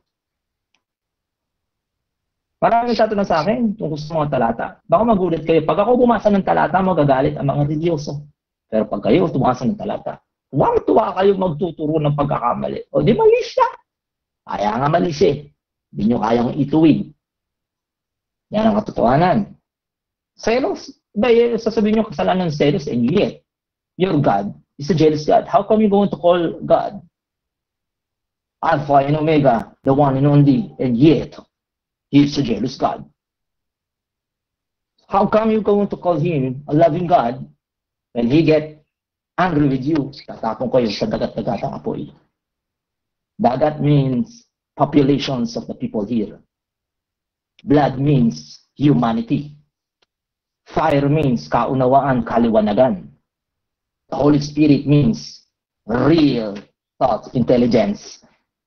Maraming sato na sa akin tungkol sa mga talata. Baka magulit kayo. Pag ako bumasa ng talata, magagalit ang mga religyoso. Pero pag kayo bumasa ng talata, huwag tuwa kayo magtuturo ng pagkakamali. O di mali siya. Kaya nga mali siya. Hindi nyo kayang ituwid. Yan ang katotohanan. Selos, ba yun, sasabihin nyo kasalanan ng selos, and yet, your God is a jealous God. How come you going to call God Alpha and Omega, the one and only, and yet, He is a jealous God? How come you going to call Him a loving God when He get angry with you? Tatapong kayo sa dagat-dagat ang apoy. Dagat means populations of the people here. Blood means humanity. Fire means kaunawaan, kaliwanagan. The Holy Spirit means real thought, intelligence.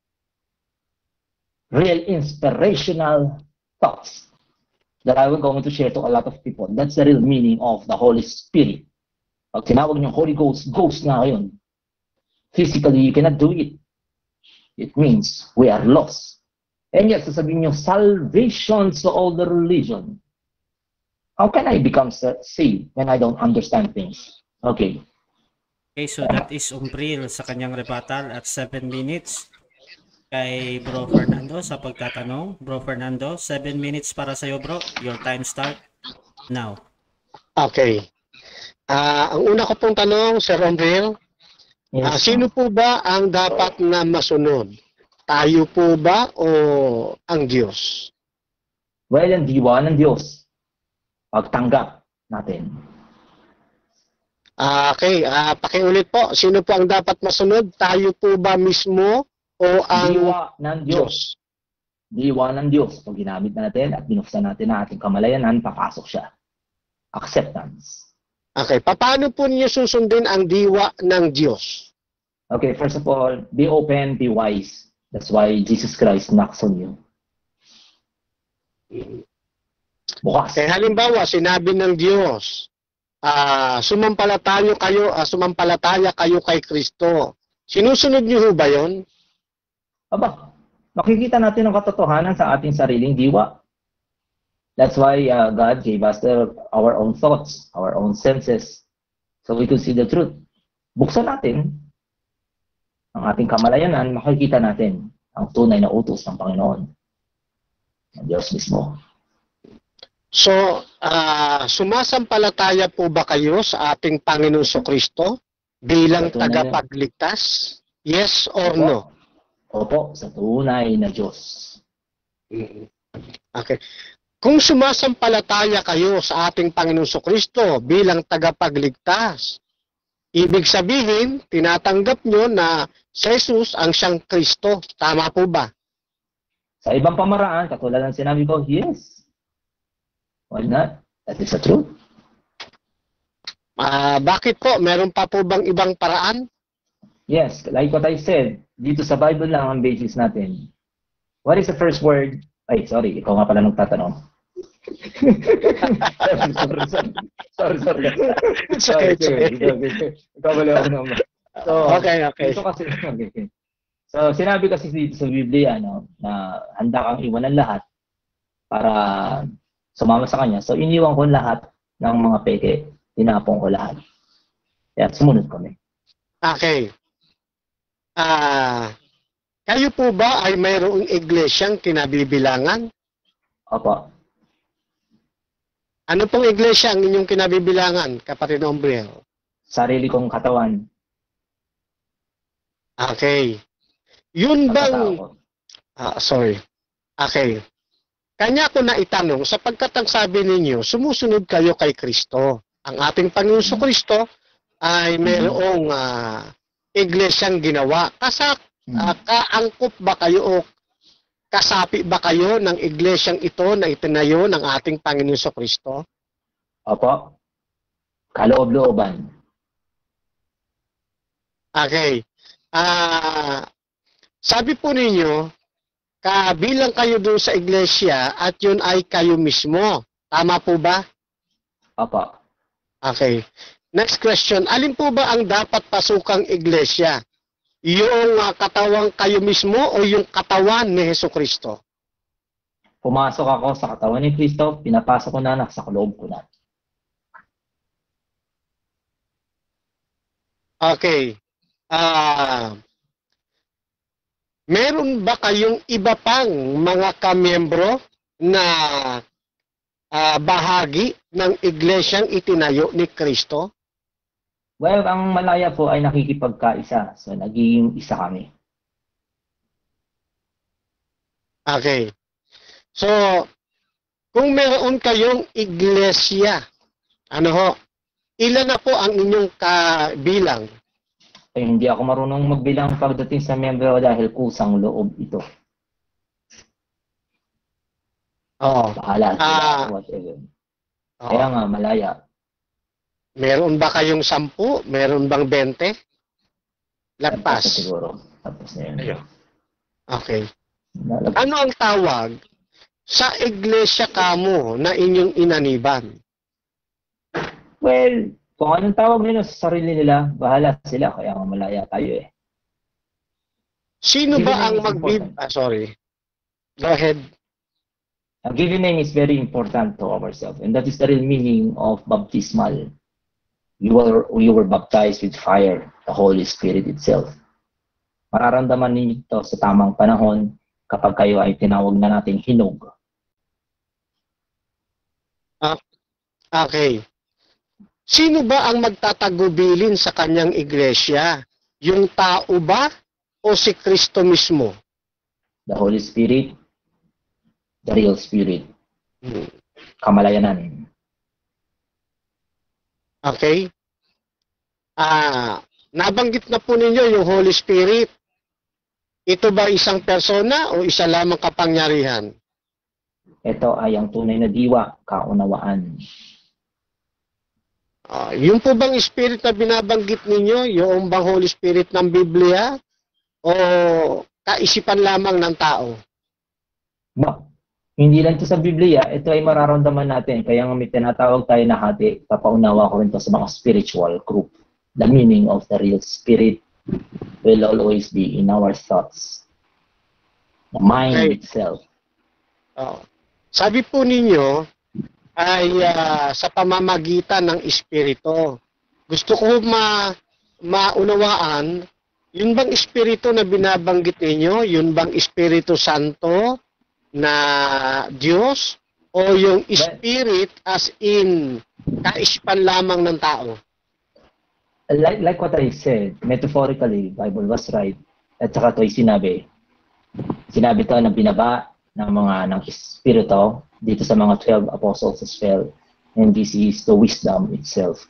Real inspirational thoughts that I will go to share to a lot of people. That's the real meaning of the Holy Spirit. Pag tinawag niyong Holy Ghost, ghost na ngayon. Physically, you cannot do it. It means we are lost. And yet, sasabihin niyo, salvation to all the religion. How can I become saved when I don't understand things? Okay. Okay, so that is Umbril sa kanyang rebuttal at seven minutes. Kay Bro Fernando sa pagtatanong. Bro Fernando, seven minutes para sa'yo, bro. Your time start now. Okay. Ah, ang una ko pong tanong, Sir Umbril, ah, Yes, sino po ba ang dapat na masunod? Tayo po ba o ang Diyos? well, ang diwa ng Diyos. Pagtanggap natin. Ah, okay, ah, pakiulit po. Sino po ang dapat masunod? Tayo po ba mismo o ang Diwa ng Diyos. Diyos? Diwa ng Diyos. Pag ginamit na natin at binuksan natin ang ating kamalayanan, papasok siya. Acceptance. Okay, paano po niyo susundin ang diwa ng Diyos? Okay, first of all, be open, be wise. That's why Jesus Christ knocks on you. Bukas. Okay, halimbawa, sinabi ng Diyos, ah, sumampalataya kayo, ah, sumampalataya kayo kay Kristo. Sinusunod niyo ho ba 'yon? Aba, makikita natin ang katotohanan sa ating sariling diwa. That's why uh, God gave us the, our own thoughts, our own senses, so we could see the truth. Buksan natin ang ating kamalayanan, makikita natin ang tunay na utos ng Panginoon, ng Diyos mismo. So, ah, sumasampalataya po ba kayo sa ating Panginoon Kristo bilang Sa tunay na- tagapagligtas? Yes or Opo. no? Opo, sa tunay na Diyos. Okay. Kung sumasampalataya kayo sa ating Panginoon Kristo bilang tagapagligtas, ibig sabihin, tinatanggap nyo na si Jesus ang siyang Kristo. Tama po ba? Sa ibang pamaraan, katulad ng sinabi ko, yes. Why not? That is the truth. Ah, bakit po? Meron pa po bang ibang paraan? Yes, like what I said, dito sa Bible lang ang basis natin. What is the first word? Ay, sorry, ikaw nga pala nagtatanong. sorry, sorry, sorry. Sorry, sorry. Sorry, sorry. Ikaw pala ako naman. So, Okay, okay. Dito kasi, okay. So, sinabi kasi dito sa Biblia, no, na handa kang iwanan lahat para sumama sa Kanya. So, iniwan ko lahat ng mga peke. Tinapong ko lahat. Kaya sumunod kami. Okay. Ah, kayo po ba ay mayroong iglesyang kinabibilangan? Opo. Ano pong iglesia ang inyong kinabibilangan, kapatid Umbriel? Sarili kong katawan. Okay. Yun Pagkatao bang... ko. Ah, sorry. Okay. Kanya ko na itanong, sapagkat ang sabi ninyo, sumusunod kayo kay Kristo. Ang ating Panginoon Kristo ay mayroong ah, iglesyang ginawa. Kasa, ah, kaangkop ba kayo o kasapi ba kayo ng iglesyang ito na itinayo ng ating Panginoon Kristo? Opo. Kaloob-looban. Okay. Ah, sabi po ninyo, kabilang kayo doon sa iglesia at yun ay kayo mismo. Tama po ba? Opo. Okay. Next question. Alin po ba ang dapat pasukang iglesia? Yung uh, katawang kayo mismo o yung katawan ni Jesucristo? Pumasok ako sa katawan ni Kristo, pinapasok ko na na sa loob ko na. Okay. Ah, meron ba kayong iba pang mga kamiyembro na ah, bahagi ng iglesyang itinayo ni Kristo? Well, ang Malaya po ay nakikipagkaisa. So, naging isa kami. Okay. So, kung meron kayong iglesia, ano ho, ilan na po ang inyong kabilang? Ay, hindi ako marunong magbilang pagdating sa membro dahil kusang loob ito. Oo. Bahala sila, Ah. whatever. Oo. Kaya nga, Malaya. Meron ba kayong sampu? Meron bang bente? Tapos Lagpas. na siguro. Tapos na yun. Ayun. Okay. Nalag- Ano ang tawag sa iglesia kamo na inyong inaniban? Well, kung anong tawag nila sa sarili nila, bahala sila. Kaya nga Malaya tayo eh. Sino Given ba ang name is magbib... important. Ah, sorry. Go ahead. A given name is very important to ourselves. And that is the real meaning of baptismal. you were, you were baptized with fire, the Holy Spirit itself. Mararamdaman ninyo ito sa tamang panahon kapag kayo ay tinawag na nating hinog. Ah, okay. Sino ba ang magtatagubilin sa kanyang iglesia? Yung tao ba o si Kristo mismo? The Holy Spirit, the real Spirit. Hmm. Kamalayanan. Okay? Ah, nabanggit na po ninyo yung Holy Spirit. Ito ba isang persona o isa lamang kapangyarihan? Ito ay ang tunay na diwa, kaunawaan. Ah, yung po bang Spirit na binabanggit ninyo, yung bang Holy Spirit ng Biblia o kaisipan lamang ng tao? Ba, hindi lang ito sa Biblia, ito ay mararamdaman natin. Kaya nga may tinatawag tayo na hati, papaunawa ko rin ito sa mga spiritual group. The meaning of the real Spirit will always be in our thoughts. The mind Okay. itself. Oh. Sabi po ninyo ay ah, sa pamamagitan ng Espiritu. Gusto ko ma maunawaan, yun bang Espiritu na binabanggit ninyo, yun bang Espiritu Santo na Diyos o yung Spirit as in kaisipan lamang ng tao? Like, like what I said, metaphorically, Bible was right. At saka ito ay sinabi. Sinabi ito na binaba ng mga ng Espiritu dito sa mga twelve apostles as well. And this is the wisdom itself.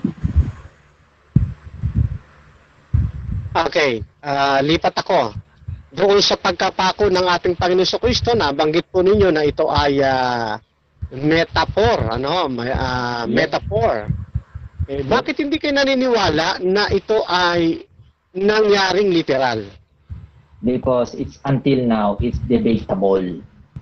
Okay, ah, lipat ako. Doon sa pagkapako ng ating Panginoon sa Kristo, nabanggit po ninyo na ito ay ah, metaphor, ano, may, ah, metaphor. Eh, bakit hindi kayo naniniwala na ito ay nangyaring literal? Because it's until now, it's debatable.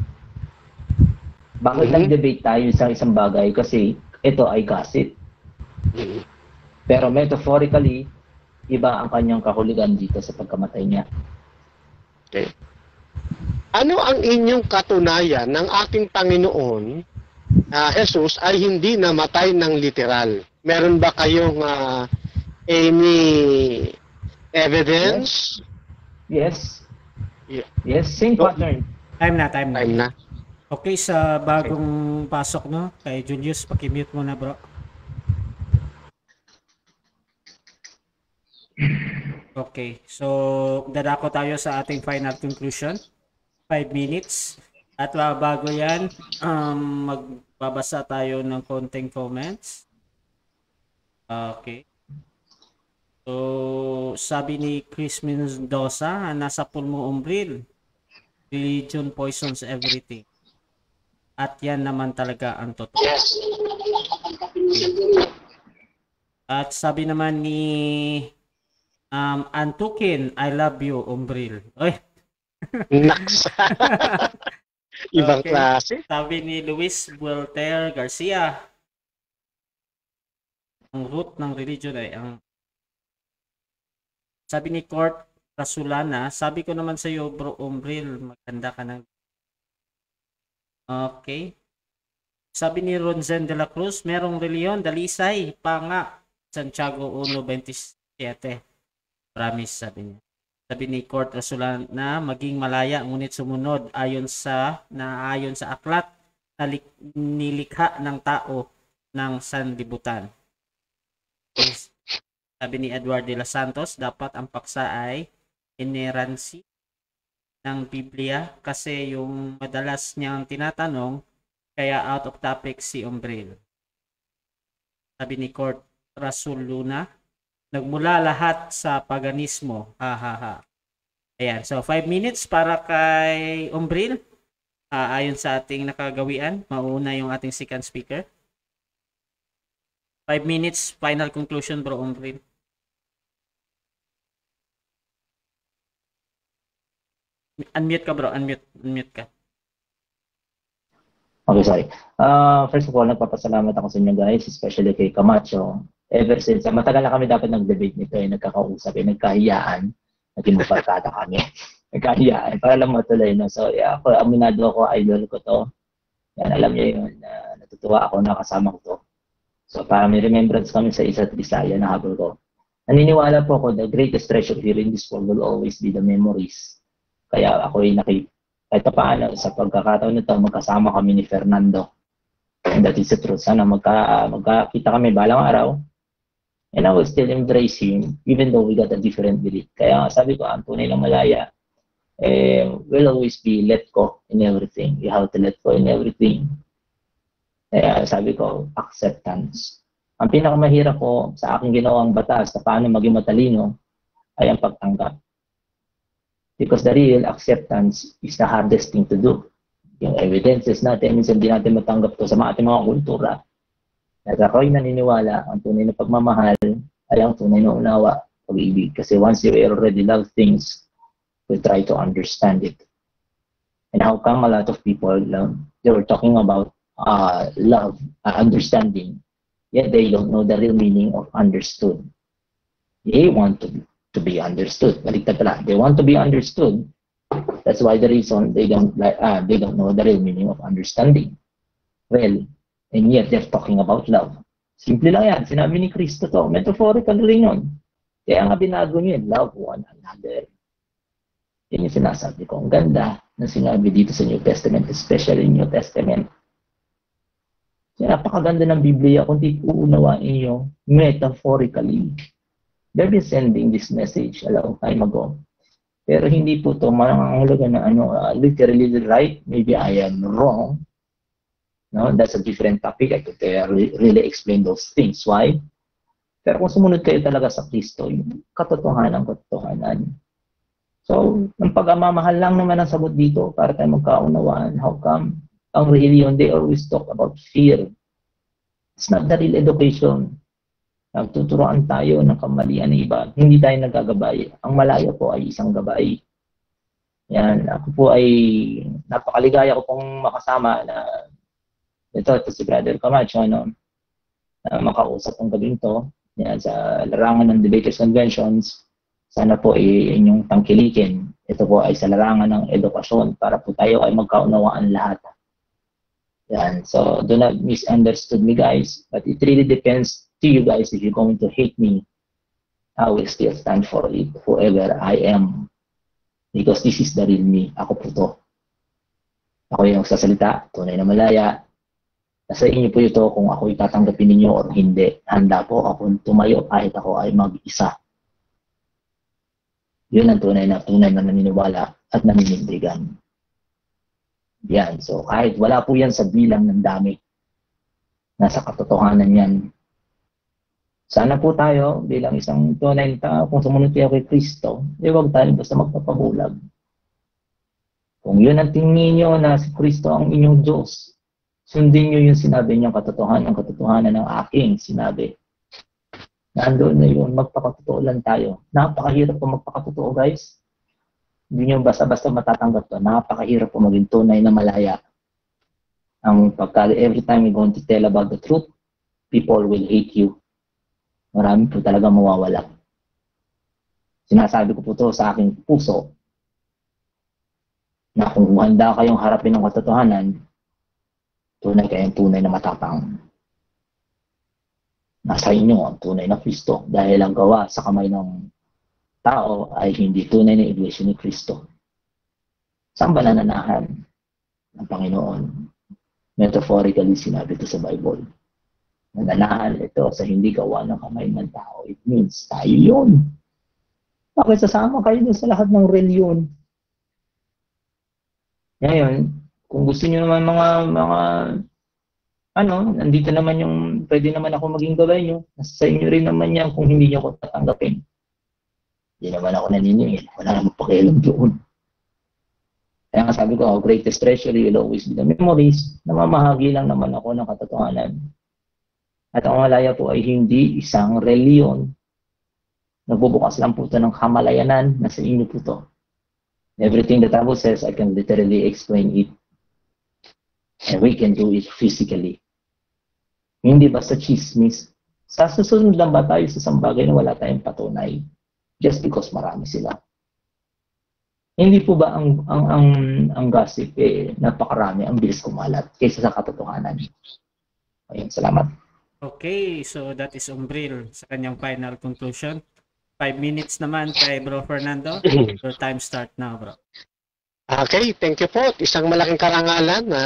Bakit Mhm. nag-debate tayo sa isang bagay? Kasi ito ay gossip. Pero metaphorically, iba ang kanyang kahulugan dito sa pagkamatay niya. Okay. Ano ang inyong katunayan ng ating Panginoon ah, Jesus ay hindi namatay ng literal? Meron ba kayong ah, any evidence? Yes. Yeah. Yes, same So, pattern. Time na, time na. Time na. Okay, sa bagong pasok, no? Kay Julius, pakimute mo na, bro. Okay, so dadako tayo sa ating final conclusion. Five minutes. At uh, bago yan, um, magbabasa tayo ng konting comments. Okay. So, sabi ni Chris Mendoza, nasa pulmo umbril. Religion poisons everything. At yan naman talaga ang totoo. Yes. At sabi naman ni um, Antukin, I love you, umbril. Oy. Naks. Ibang Okay. klase. Sabi ni Luis Voltaire Garcia, ang root ng religion ay ang sabi ni Court Rasulana, sabi ko naman sa iyo, bro, umbril, maganda ka ng okay. Sabi ni Ronzen de la Cruz, merong reliyon, dalisay, panga, Santiago one twenty-seven. Promise, sabi niya. Sabi ni Court Rasulana, maging malaya, ngunit sumunod ayon sa, na ayon sa aklat na lik- nilikha ng tao ng sanlibutan. Yes. Sabi ni Edward de los Santos, dapat ang paksa ay inerrancy ng Biblia kasi yung madalas niyang tinatanong kaya out of topic si Umbril. Sabi ni Court Rasul Luna, nagmula lahat sa paganismo. Ha ha ha. Ayan, so five minutes para kay Umbril. Uh, ayon sa ating nakagawian, mauna yung ating second speaker. five minutes, final conclusion, bro Umbril. Unmute ka, bro. Unmute. Unmute ka. Okay, sorry. Uh, first of all, nagpapasalamat ako sa inyo guys, especially kay Camacho. Ever since, uh, matagal na kami dapat nag-debate nito, eh, nagkakausap, eh, nagkahiyaan. Naging mabarkada kami. Nagkahiyaan. Para lang matuloy, no? So, yeah, ako, aminado ako, idol ko to. Yan, alam niyo yun. Uh, natutuwa ako na kasama ko to. So para may remembrance kami sa isa't isa, yan ang habol ko. Naniniwala po ako, the greatest treasure here in this world will always be the memories. Kaya ako ay nakita, kahit paano, sa pagkakataon nito, magkasama kami ni Fernando. And that is the truth. Sana magka, magkakita kami balang araw. And I will still embrace him, even though we got a different belief. Kaya sabi ko, ang tunay ng malaya, eh, will always be let go in everything. You have to let go in everything. Kaya sabi ko, acceptance. Ang pinakamahirap po sa aking ginawang batas na paano maging matalino ay ang pagtanggap. Because the real acceptance is the hardest thing to do. Yung evidences natin, minsan hindi natin matanggap to sa mga ating mga kultura. At ako'y naniniwala, ang tunay na pagmamahal ay ang tunay na unawa, pag-ibig. Kasi once you already love things, you try to understand it. And how come a lot of people, um, they were talking about uh, love, uh, understanding, yet they don't know the real meaning of understood. They want to be to be understood. Baliktad pala. They want to be understood. That's why the reason they don't like uh, they don't know the real meaning of understanding. Well, and yet they're talking about love. Simple lang yan. Sinabi ni Kristo to. Metaphorical rin yun. Kaya nga binago niyo yun. Love one another. Yan yung sinasabi ko. Ang ganda na sinabi dito sa New Testament, especially New Testament. Kaya napakaganda ng Biblia kung di uunawain niyo metaphorically. They've been sending this message a long time ago. Pero hindi po ito marangahulugan na ano, uh, literally right. Maybe I am wrong. No, that's a different topic. I could uh, re really explain those things. Why? Pero kung sumunod kayo talaga sa Kristo, yung katotohanan, katotohanan. So, ang pag-amamahal lang naman ang sagot dito para tayo magkaunawaan. How come? Ang religion, they always talk about fear. It's not the real education. Nagtuturoan tayo ng kamalian ng iba. Hindi tayo nagagabay. Ang malaya po ay isang gabay. Yan. Ako po ay napakaligaya ko pong makasama na ito, ito si Brother Camacho, no? Na makausap ang gabing to. Yan, sa larangan ng Debaters Conventions. Sana po ay inyong tangkilikin. Ito po ay sa larangan ng edukasyon para po tayo ay magkaunawaan lahat. Yan. So, do not misunderstood me, guys. But it really depends to you guys. If you're going to hate me, I will still stand for it, whoever I am. Because this is the real me. Ako po to. Ako yung sasalita, tunay na malaya. Nasa inyo po ito kung ako itatanggapin ninyo o hindi. Handa po akong tumayo kahit ako ay mag-isa. Yun ang tunay na tunay na naniniwala at naninindigan. Yan. So kahit wala po yan sa bilang ng dami, nasa katotohanan yan. Sana po tayo bilang isang tunay na tao, kung sumunod kayo kay Kristo, eh huwag tayo basta magpapabulag. Kung yun ang tingin nyo na si Kristo ang inyong Diyos, sundin nyo yung sinabi niyang katotohanan, ang katotohanan ng aking sinabi. Nandoon na yun, magpakatotoo lang tayo. Napakahirap po magpakatotoo, guys. Hindi nyo basta-basta matatanggap to. Napakahirap po maging tunay na malaya. Ang pagka, every time you're going to tell about the truth, people will hate you. Marami po talaga mawawala. Sinasabi ko po to sa aking puso na kung handa kayong harapin ng katotohanan, tunay kayong tunay na matapang. Nasa inyo ang tunay na Kristo dahil ang gawa sa kamay ng tao ay hindi tunay na iglesia ni Kristo. Saan ba nananahan ng Panginoon? Metaphorically sinabi ito sa Bible. Nananahan ito sa hindi gawa ng kamay ng tao. It means tayo yun. Bakit sasama kayo sa lahat ng reliyon? Ngayon, kung gusto niyo naman mga, mga, ano, nandito naman yung, pwede naman ako maging gabay nyo. Nasa inyo rin naman yan kung hindi nyo ako tatanggapin. Hindi naman ako naniningil. Wala naman pakialam doon. Kaya nga sabi ko, our greatest treasure will always be the memories. Namamahagi lang naman ako ng katotohanan. At ang malaya po ay hindi isang reliyon. Nagbubukas lang po ito ng kamalayanan. Nasa inyo po ito. Everything the Bible says, I can literally explain it. And we can do it physically. Hindi basta chismis. Sa susunod lang ba tayo sa isang bagay na wala tayong patunay? Just because marami sila. Hindi po ba ang, ang, ang, ang gossip eh, napakarami, ang bilis kumalat kaysa sa katotohanan? Ayun, salamat. Okay, so that is Umbril sa kanyang final conclusion. Five minutes naman kay Bro Fernando. Your time start now, bro. Okay, thank you po. Isang malaking karangalan na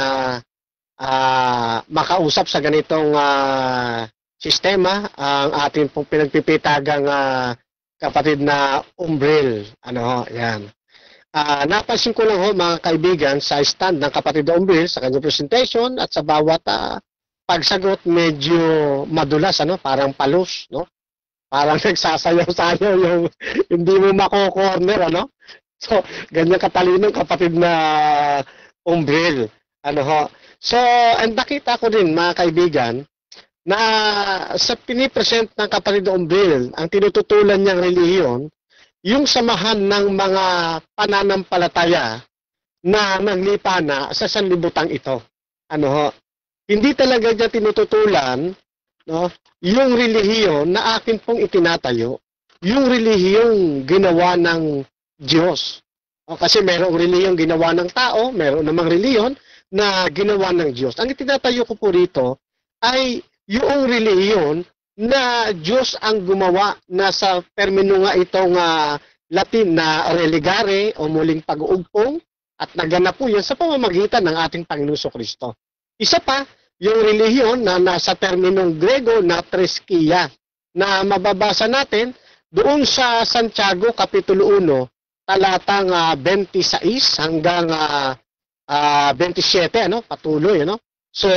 uh, makausap sa ganitong uh, sistema ang ating pong pinagpipitagang uh, kapatid na Umbril. Ano ho, yan. Uh, napansin ko lang ho mga kaibigan sa stand ng kapatid na Umbril sa kanyang presentation at sa bawat uh, pagsagot medyo madulas, ano, parang palus, no? Parang nagsasayaw-sayaw yung hindi mo mako-corner, ano? So, ganyan katalino kapatid na Umbril. Ano ho? So, and nakita ko din mga kaibigan na sa pinipresent ng kapatid na Umbril, ang tinututulan niyang relihiyon, yung samahan ng mga pananampalataya na naglipa na sa sanlibutan ito. Ano ho? Hindi talaga niya tinututulan, no, yung relihiyon na akin pong itinatayo, yung relihiyong ginawa ng Diyos. O, kasi merong relihiyong ginawa ng tao, meron namang relihiyon na ginawa ng Diyos. Ang itinatayo ko po rito ay yung relihiyon na Diyos ang gumawa na sa termino nga itong uh, Latin na religare o muling pag-uugpong at naganap po yun sa pamamagitan ng ating Panginoon Kristo. Isa pa, yung relihiyon na nasa terminong Grego na Treskia na mababasa natin doon sa Santiago Kapitulo one, talatang uh, twenty-six hanggang uh, uh, twenty-seven, ano, patuloy, ano. So,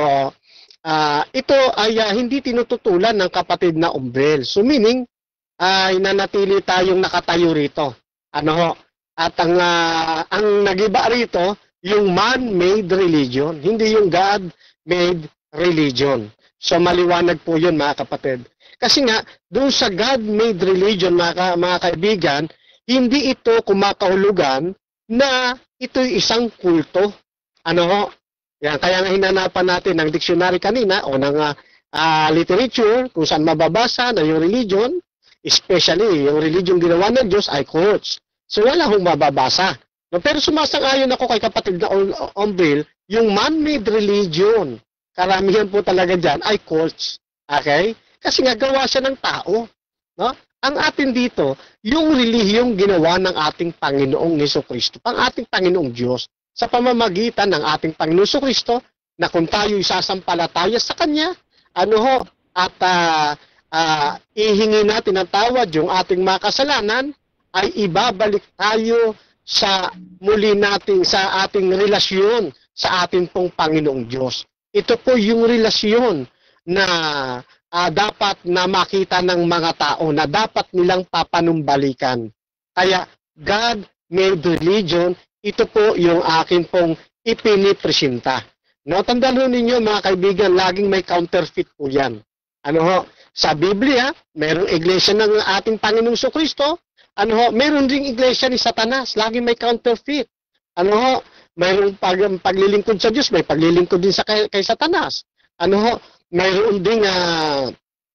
uh, ito ay uh, hindi tinututulan ng kapatid na Umbril. So, meaning, ay uh, nanatili tayong nakatayo rito. Ano ho? At ang, uh, ang nagiba rito, yung man-made religion, hindi yung God-made religion. So maliwanag po yun mga kapatid. Kasi nga, doon sa God-made religion mga, mga kaibigan, hindi ito kumakahulugan na ito'y isang kulto. Ano ho? Yan, kaya nga hinanapan natin ng dictionary kanina o ng uh, uh, literature kung saan mababasa na yung religion, especially yung religion ginawa ng Diyos ay cults. So wala hong mababasa. No, pero sumasang-ayon ako kay kapatid na Umbril, yung man-made religion, karamihan po talaga dyan ay cults. Okay? Kasi nga gawa siya ng tao. No? Ang atin dito, yung relihiyong ginawa ng ating Panginoong Jesucristo, pang ating Panginoong Diyos, sa pamamagitan ng ating Panginoong Jesucristo, na kung tayo isasampalataya sa Kanya, ano ho, at uh, uh, ihingi natin ang tawad yung ating mga kasalanan, ay ibabalik tayo sa muli nating sa ating relasyon sa ating pong Panginoong Diyos. Ito po yung relasyon na uh, dapat na makita ng mga tao na dapat nilang papanumbalikan. Kaya God-made religion, ito po yung akin pong ipinipresenta. No, tandaan ninyo mga kaibigan, laging may counterfeit po yan. Ano ho? Sa Biblia, mayroong iglesia ng ating Panginoong Jesucristo. Ano ho, meron ding iglesia ni Satanas, lagi may counterfeit. Ano ho, mayroong pag, paglilingkod sa Diyos, may paglilingkod din sa kay, kay Satanas. Ano ho, mayroon ding uh,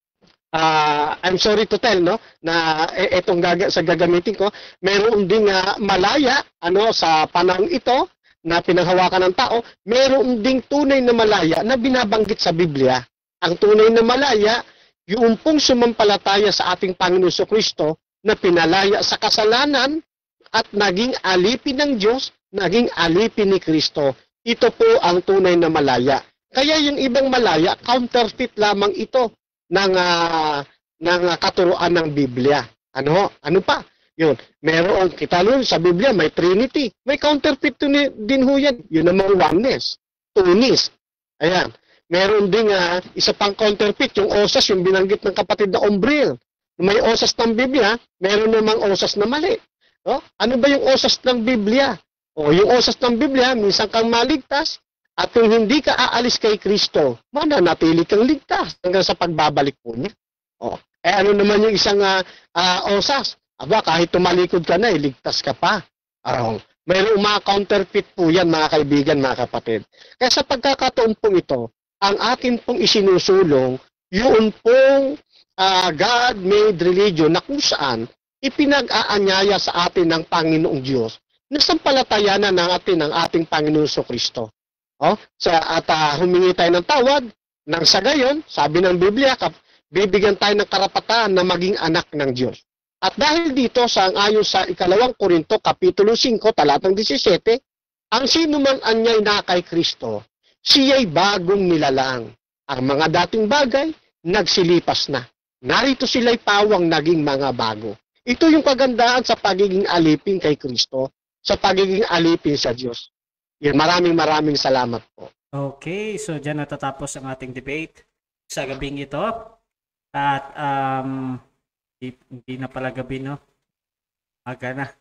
uh, I'm sorry to tell, no, na etong gaga, sa gagamitin ko, mayroon ding uh, malaya, ano, sa panahon ito na pinanghawakan ng tao, mayroon ding tunay na malaya na binabanggit sa Biblia. Ang tunay na malaya, yung pong sumampalataya sa ating Panginoon Jesucristo, na pinalaya sa kasalanan at naging alipin ng Diyos, naging alipin ni Kristo. Ito po ang tunay na malaya. Kaya yung ibang malaya, counterfeit lamang ito ng, uh, ng uh, katuruan ng Biblia. Ano? Ano pa? Yun. Meron, kita nun sa Biblia, may Trinity. May counterfeit din ho yan. Yun namang oneness. Tunis. Ayan. Meron ding uh, isa pang counterfeit, yung osas, yung binanggit ng kapatid na Umbril. May osas ng Biblia, meron namang osas na mali. No? Ano ba yung osas ng Biblia? O yung osas ng Biblia, minsan kang maligtas, at kung hindi ka aalis kay Kristo, mananatili kang ligtas hanggang sa pagbabalik po niya. O, eh ano naman yung isang uh, uh, osas? Aba, kahit tumalikod ka na, eh, ligtas ka pa. Arong, mayroong mga counterfeit po yan, mga kaibigan, mga kapatid. Kaya sa pagkakataon pong ito, ang akin pong isinusulong, yun pong Uh, God-made religion na kung saan ipinag-aanyaya sa atin ng Panginoong Diyos na sampalatayanan ng atin ng ating Panginoon Jesucristo. Oh, sa at uh, humingi tayo ng tawad Nang sa gayon, sabi ng Biblia, kap- bibigyan tayo ng karapatan na maging anak ng Diyos. At dahil dito, sa ayon sa ikalawang Korinto, Kapitulo five, talatang seventeen, ang sino man anyay na kay Kristo, siya'y bagong nilalang. Ang mga dating bagay, nagsilipas na. Narito sila'y pawang naging mga bago. Ito yung kagandahan sa pagiging alipin kay Kristo, sa pagiging alipin sa Diyos. Yan, maraming maraming salamat po. Okay, so dyan natatapos ang ating debate sa gabing ito. At um, hindi, hindi na pala gabi, no? Aga na.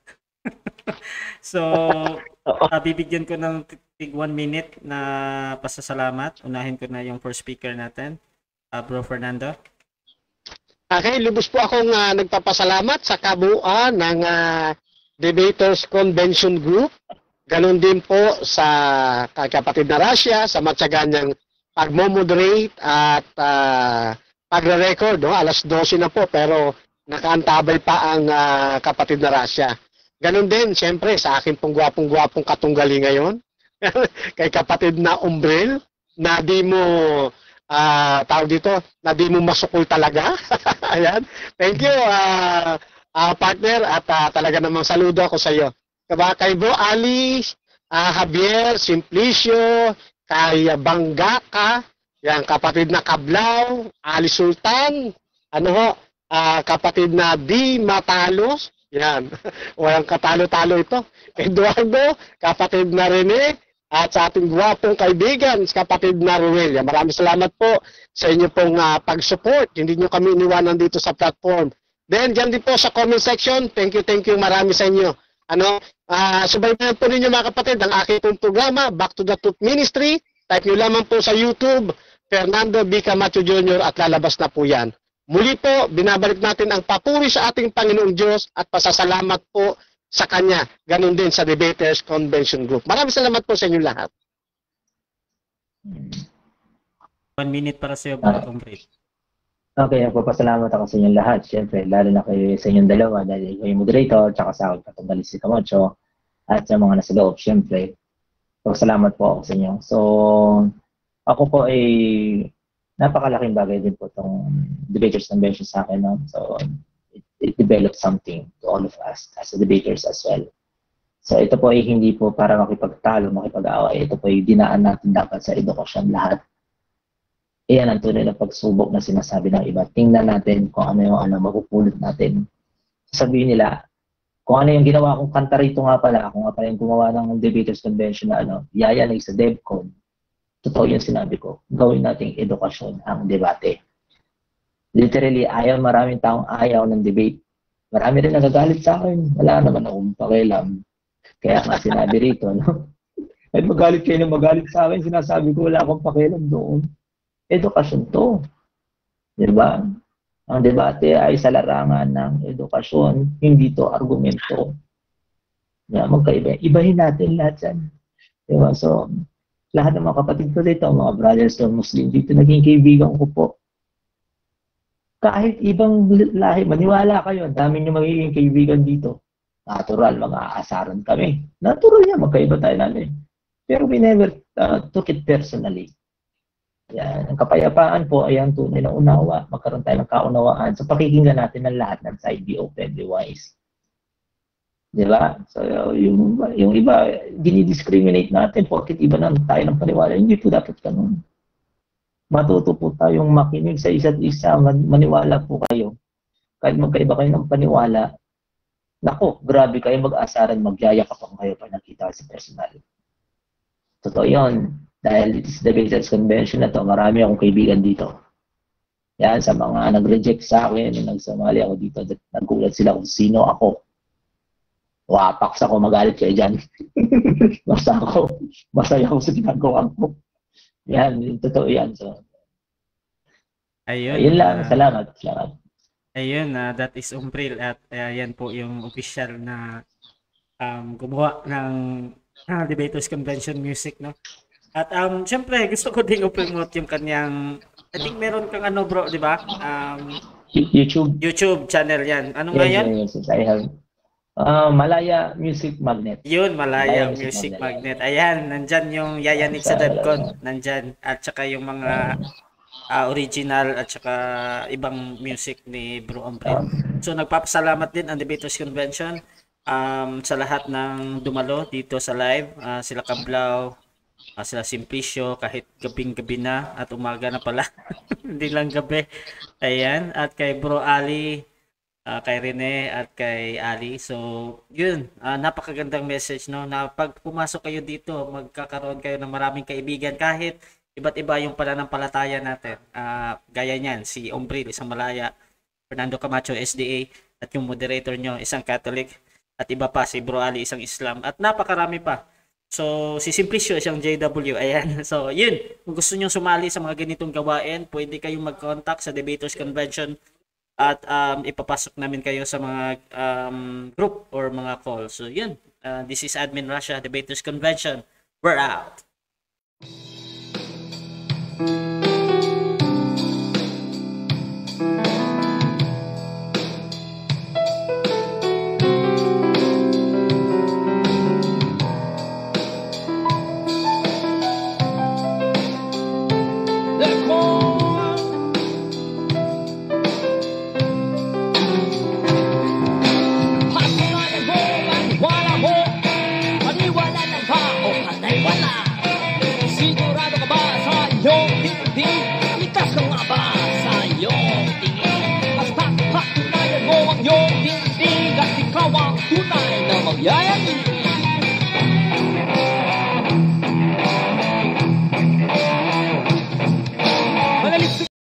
So, uh, bibigyan ko ng tig one minute na pasasalamat. Unahin ko na yung first speaker natin, uh, Bro Fernando. Okay, lubos po akong uh, nagpapasalamat sa kabuuan ng uh, Debaters Convention Group. Ganon din po sa kapatid na Russia, sa matyagan niyang pagmomoderate at uh, pagre-record. No? Alas twelve na po, pero nakaantabay pa ang uh, kapatid na Russia. Ganon din, siyempre, sa akin pong gwapong-gwapong katunggali ngayon, kay kapatid na Umbrel, na di mo, uh, tawag dito, na di mo masukol talaga. Ayan. Thank you, uh, uh, partner, at uh, talaga namang saludo ako sa iyo. Kaba kay Bro Ali, uh, Javier, Simplicio, kay uh, Banggaka, yan, kapatid na Kablao, Ali Sultan, ano ho, uh, kapatid na Di Matalos, yan, walang katalo-talo ito. Eduardo, kapatid na Rene, at sa ating guwapong kaibigan, kapatid na Ruel. Yan, maraming salamat po sa inyo pong uh, pag-support. Hindi nyo kami iniwanan dito sa platform. Then, dyan din po sa comment section, thank you, thank you, marami sa inyo. Ano, uh, subaybayan po ninyo mga kapatid, ang aking pong programa, Back to the Truth Ministry. Type nyo lamang po sa YouTube, Fernando B. Camacho Junior at lalabas na po yan. Muli po, binabalik natin ang papuri sa ating Panginoong Diyos at pasasalamat po sa Kanya. Ganon din sa Debaters Convention Group. Maraming salamat po sa inyo lahat. One minute para sa iyo, Bro Umbrel. Okay, nagpapasalamat ako sa inyong lahat. Siyempre, lalo na kayo sa inyong dalawa dahil ikaw yung moderator, tsaka sa akin katunggali si Camacho, at sa mga nasa loob, siyempre. Salamat po ako sa inyo. So, ako po ay napakalaking bagay din po itong Debaters Convention sa akin. No? So, it, it developed something to all of us as debaters as well. So, ito po ay hindi po para makipagtalo, makipag-away. Ito po ay dinaan natin dapat sa edukasyon lahat. Iyan ang tunay na pagsubok na sinasabi ng iba. Tingnan natin kung ano yung ano, mapupulot natin. Sabihin nila, kung ano yung ginawa kong kanta rito nga pala, kung nga pala yung gumawa ng Debaters Convention na ano, yayanig sa DevCon. Totoo yung sinabi ko. Gawin nating edukasyon ang debate. Literally, ayaw, maraming taong ayaw ng debate. Marami rin nagagalit sa akin. Wala naman akong pakialam. Kaya nga sinabi rito, no? Ay magalit kayo na magalit sa akin, sinasabi ko wala akong pakialam doon. Edukasyon to. Diba? Ang debate ay sa larangan ng edukasyon, hindi to argumento. Yeah, magkaiba. Ibahin natin lahat yan. Diba? So, lahat ng mga kapatid ko dito, mga brothers or Muslim dito, naging kaibigan ko po. Kahit ibang lahi, maniwala kayo, dami nyo magiging kaibigan dito. Natural, mag-aasaran kami. Natural yan, magkaiba tayo natin. Pero we never uh, took it personally. Yan. Ang kapayapaan po ay ang tunay na unawa. Magkaroon tayo ng kaunawaan. So, pakikinggan natin ang lahat ng side, be open, be wise. Diba? So, yung, yung iba, dinidiscriminate natin porkit iba na tayo ng paniwala. Hindi po dapat ganun. Matuto po tayong makinig sa isa't isa. Maniwala po kayo. Kahit magkaiba kayo ng paniwala, nako, grabe kayo mag-asaran, magyayakapan kayo pa nakita sa personal. Totoo yun. Dahil it is the Debaters Convention na to, marami akong kaibigan dito. Yan, sa mga nag-reject sa akin, nagsumali ako dito, nagulat sila kung sino ako. Wapaks ako, magalit kayo dyan. Basta ako, masaya ako sa ginagawa ko. Yan, totoo yan. So, ayun, ayun lang, uh, salamat. Salamat. Ayun, uh, that is Umbrel at uh, yan po yung official na um, gumawa ng uh, Debaters Convention music, no? At um, syempre, gusto ko din i-promote yung kanyang, I think meron kang ano bro, di ba? Um, YouTube. YouTube channel yan. Ano nga yan? Yes, yes, I have. Uh, Malaya Music Magnet. Yun, Malaya, Malaya Music, Music Magnet. Magnet. Ayan, nandyan yung yayanig sa DevCon. Nandyan. At saka yung mga ah, original at saka ibang music ni Bro Ombril. So nagpapasalamat din ang Debaters Convention um, sa lahat ng dumalo dito sa live. Ah, sila Kablaw, ah, sila Simplicio, kahit gabing-gabi na at umaga na pala. Hindi lang gabi. Ayan. At kay Bro Ali, ah, kay Rene at kay Ali. So, yun. ah, napakagandang message, no? Na pag pumasok kayo dito, magkakaroon kayo ng maraming kaibigan kahit iba't iba yung pananampalataya natin. Ah, gaya niyan, si Ombril, isang Malaya, Fernando Camacho, S D A, at yung moderator nyo, isang Catholic, at iba pa, si Bro Ali, isang Islam, at napakarami pa. So, si Simplicio, isang J W, ayan. So, yun. Kung gusto nyo sumali sa mga ganitong gawain, pwede kayong mag-contact sa Debaters Convention at um, ipapasok namin kayo sa mga um, group or mga call. So, yun. Uh, this is Admin Russia, Debaters Convention. We're out. Tunay na magyayabing